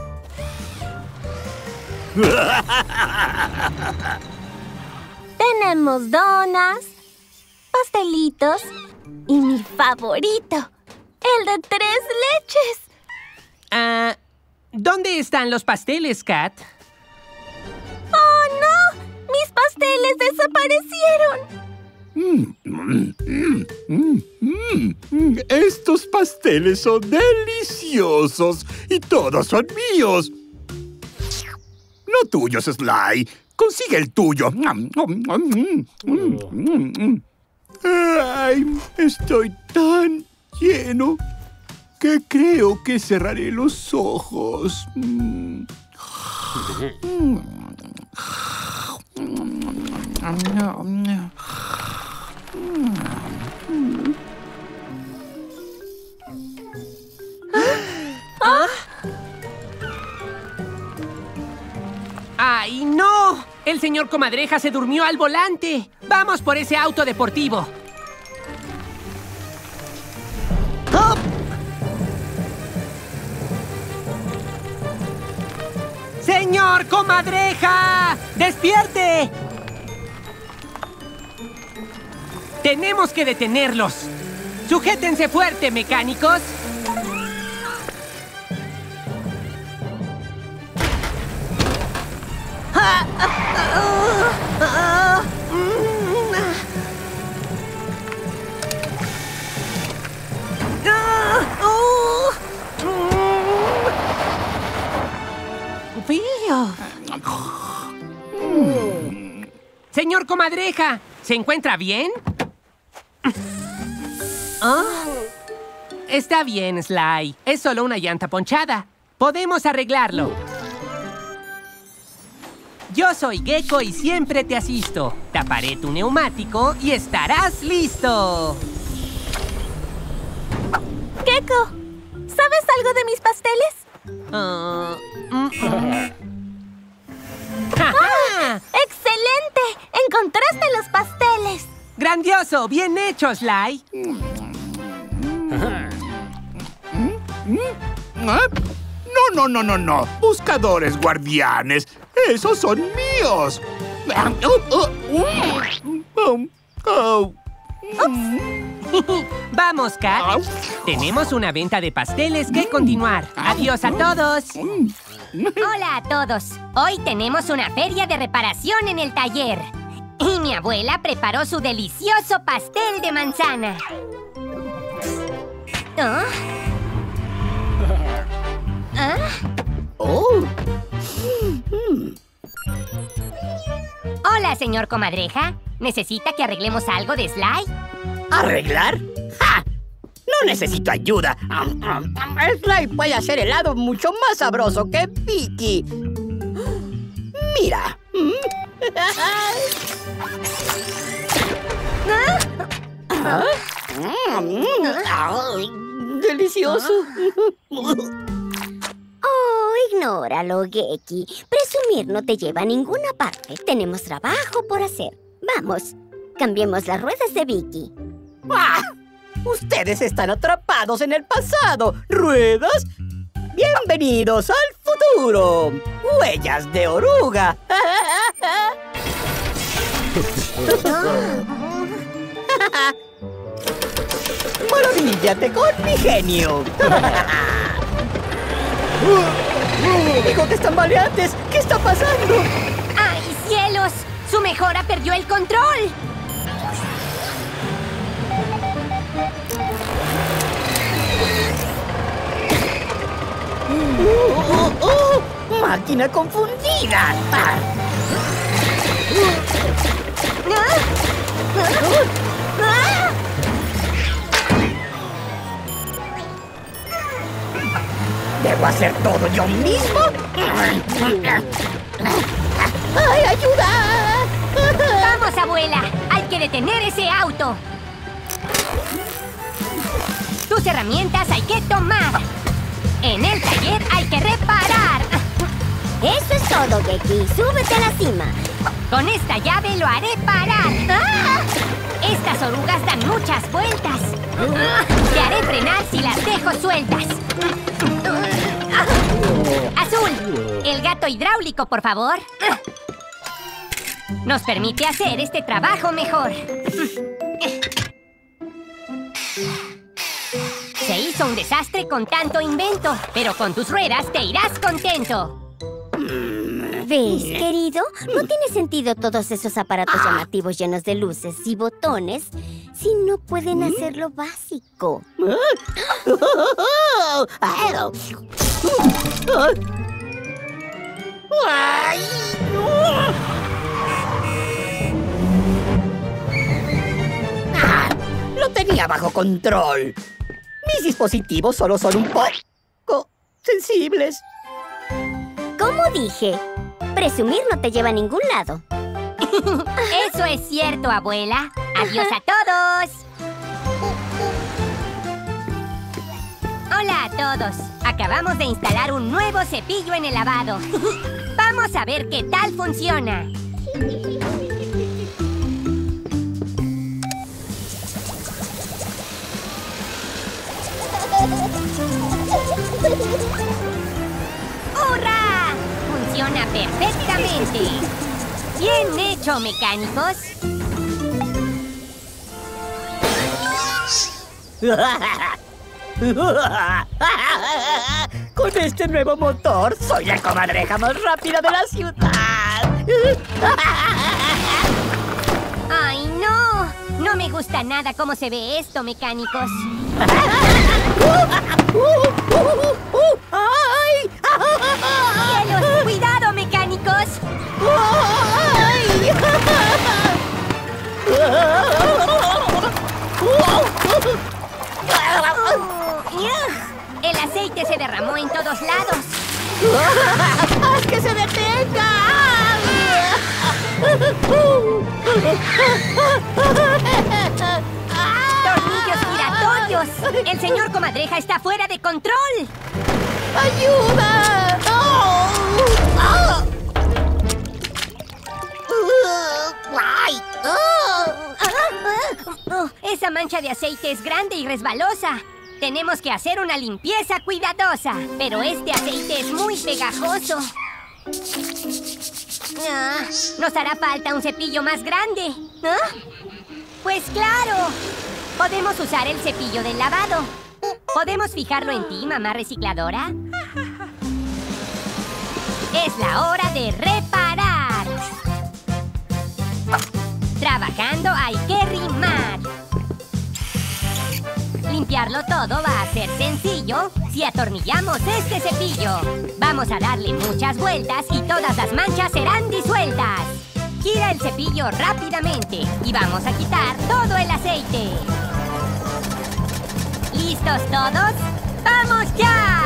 Tenemos donas, pastelitos y mi favorito, el de tres leches. Ah, ¿dónde están los pasteles, Kat? ¡Oh, no! ¡Mis pasteles desaparecieron! Mm, mm, mm, mm, mm, mm. Estos pasteles son deliciosos y todos son míos. No tuyos, Sly. Consigue el tuyo. Ay, estoy tan lleno que creo que cerraré los ojos. ¿Ah? ¡Ay, no! El señor Comadreja se durmió al volante. ¡Vamos por ese auto deportivo! ¡Oh! ¡Señor Comadreja! ¡Despierte! ¡Tenemos que detenerlos! ¡Sujétense fuerte, mecánicos! Señor Comadreja, ¿se encuentra bien? ¿Oh? Está bien, Sly. Es solo una llanta ponchada. Podemos arreglarlo. Yo soy Gecko y siempre te asisto. Taparé tu neumático y estarás listo. Gecko, ¿sabes algo de mis pasteles? Uh, mm, mm. ¡Ah! ¡Excelente! ¡Encontraste los pasteles! ¡Grandioso! ¡Bien hecho, Sly! No, no, no, no, no. Buscadores guardianes. ¡Esos son míos! Vamos, Kat. Tenemos una venta de pasteles que continuar. ¡Adiós a todos! Hola a todos. Hoy tenemos una feria de reparación en el taller. Y mi abuela preparó su delicioso pastel de manzana. ¿Ah? ¿Ah? Oh. Hola, señor Comadreja. ¿Necesita que arreglemos algo de Sly? ¿Arreglar? ¡Ja! No necesito ayuda. Sly puede hacer helado mucho más sabroso que Vicky. Mira. ¿Ah? ¡Delicioso! Oh, ignóralo, Geki. Presumir no te lleva a ninguna parte. Tenemos trabajo por hacer. Vamos, cambiemos las ruedas de Vicky. ¡Ah! ¡Ustedes están atrapados en el pasado! ¿Ruedas? ¡Bienvenidos al futuro! ¡Huellas de oruga! ¡Maravíllate con mi genio! ¡Bigotes tambaleantes! ¿Qué está pasando? ¡Ay, cielos! ¡Su mejora perdió el control! ¡Oh, oh, oh! ¡Máquina confundida! Ah. ¿Debo hacer todo yo mismo? ¡Ay, ayuda! ¡Vamos, abuela! ¡Hay que detener ese auto! Tus herramientas hay que tomar. En el taller hay que reparar. Eso es todo, Geki. Súbete a la cima. Con esta llave lo haré parar. ¡Ah! Estas orugas dan muchas vueltas. Te haré frenar si las dejo sueltas. Azul, el gato hidráulico, por favor. Nos permite hacer este trabajo mejor. Se hizo un desastre con tanto invento, pero con tus ruedas te irás contento. ¿Ves, querido? No tiene sentido todos esos aparatos llamativos llenos de luces y botones si no pueden hacer lo básico. Ah, lo tenía bajo control. Mis dispositivos solo son un poco sensibles. Como dije, presumir no te lleva a ningún lado. Eso es cierto, abuela. Adiós a todos. Hola a todos. Acabamos de instalar un nuevo cepillo en el lavado. Vamos a ver qué tal funciona. ¡Hurra! Funciona perfectamente. ¡Bien hecho, mecánicos! Con este nuevo motor, soy la comadreja más rápida de la ciudad. ¡Ay, no! No me gusta nada cómo se ve esto, mecánicos. ¡Ay! ¡Cielos! ¡Cuidado, mecánicos! ¡Ay! El aceite se derramó en todos lados. ¡Haz que se detenga! ¡Tornillos giratorios! ¡El señor comadreja está fuera de control! ¡Ayuda! ¡Oh! ¡Oh! ¡Ay! ¡Oh! Oh, esa mancha de aceite es grande y resbalosa. Tenemos que hacer una limpieza cuidadosa. Pero este aceite es muy pegajoso. Ah, nos hará falta un cepillo más grande. ¿Ah? Pues claro. Podemos usar el cepillo del lavado. ¿Podemos fijarlo en ti, mamá recicladora? Es la hora de reparar. Trabajando hay que rimar. Limpiarlo todo va a ser sencillo si atornillamos este cepillo. Vamos a darle muchas vueltas y todas las manchas serán disueltas. Gira el cepillo rápidamente y vamos a quitar todo el aceite. ¿Listos todos? ¡Vamos ya!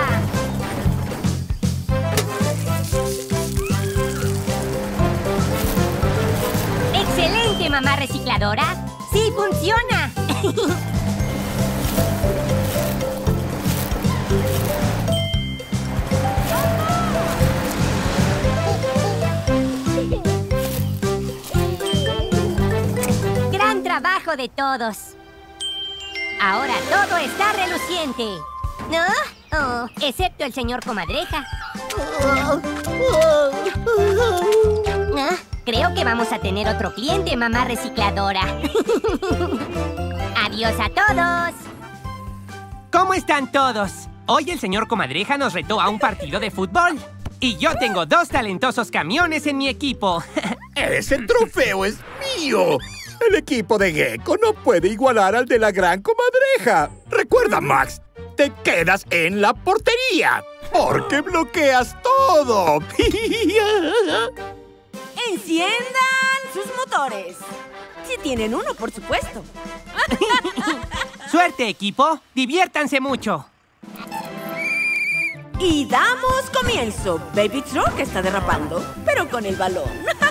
¡Excelente, mamá recicladora! ¡Sí funciona! ¡Gran trabajo de todos! Ahora todo está reluciente. ¿No? Oh, excepto el señor comadreja. Ah, creo que vamos a tener otro cliente, mamá recicladora. ¡Adiós a todos! ¿Cómo están todos? Hoy el señor comadreja nos retó a un partido de fútbol. Y yo tengo dos talentosos camiones en mi equipo. ¡Ese trofeo es mío! El equipo de Gecko no puede igualar al de la gran comadreja. Recuerda, Max, te quedas en la portería, porque bloqueas todo. ¡Enciendan sus motores! Si tienen uno, por supuesto. ¡Suerte, equipo! ¡Diviértanse mucho! Y damos comienzo. Baby Truck está derrapando, pero con el balón.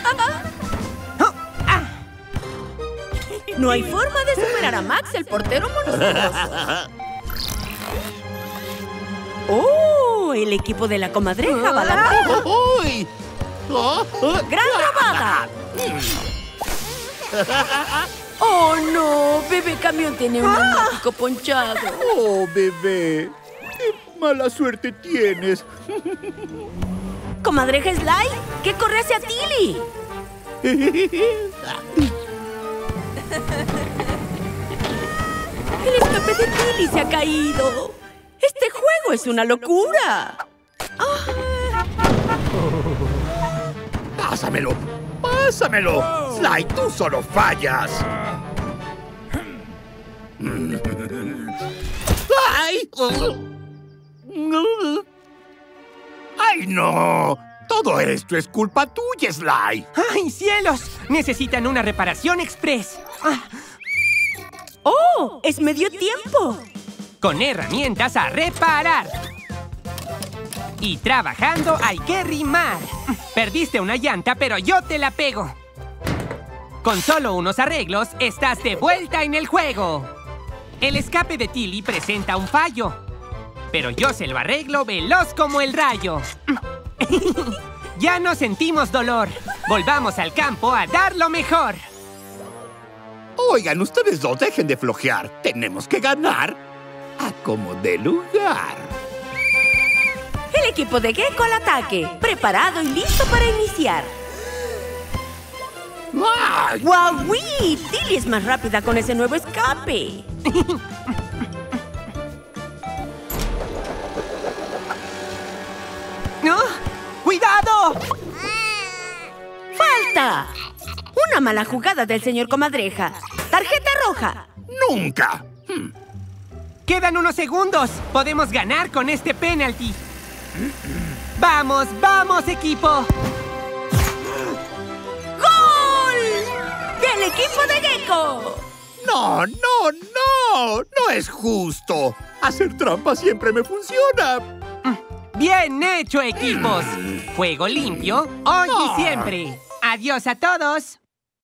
No hay forma de superar a Max, el portero monstruoso. ¡Oh! El equipo de la comadreja va a dar. ¡Uy! ¡Gran robada! ¡Oh, no! Bebé Camión tiene un neumático ponchado. ¡Oh, bebé! ¡Qué mala suerte tienes! Comadreja Sly, que corre hacia Tilly. El escape de Tilly se ha caído. Este juego es una locura. ¡Pásamelo! ¡Pásamelo! Sly, tú solo fallas. ¡Ay! ¡Ay, no! Todo esto es culpa tuya, Sly. ¡Ay, cielos! Necesitan una reparación express. Ah, ¡Oh! ¡Es medio tiempo! con herramientas a reparar. Y trabajando hay que rimar. Perdiste una llanta, pero yo te la pego. Con solo unos arreglos, estás de vuelta en el juego. El escape de Tilly presenta un fallo, pero yo se lo arreglo veloz como el rayo. Ya no sentimos dolor. Volvamos al campo a dar lo mejor. Oigan, ustedes dos dejen de flojear. Tenemos que ganar a como dé lugar. El equipo de Gecko al ataque, preparado y listo para iniciar. ¡Ay! ¡Guauí! Tilly es más rápida con ese nuevo escape. ¡No! ¡Cuidado! ¡Falta! Una mala jugada del señor Comadreja. ¡Tarjeta roja! ¡Nunca! Hmm. Quedan unos segundos. Podemos ganar con este penalti. ¡Vamos, vamos, equipo! ¡Gol! ¡Del equipo de Gecko! ¡No, no, no! ¡No es justo! Hacer trampa siempre me funciona. ¡Bien hecho, equipos! Juego limpio, hoy y siempre. ¡Adiós a todos!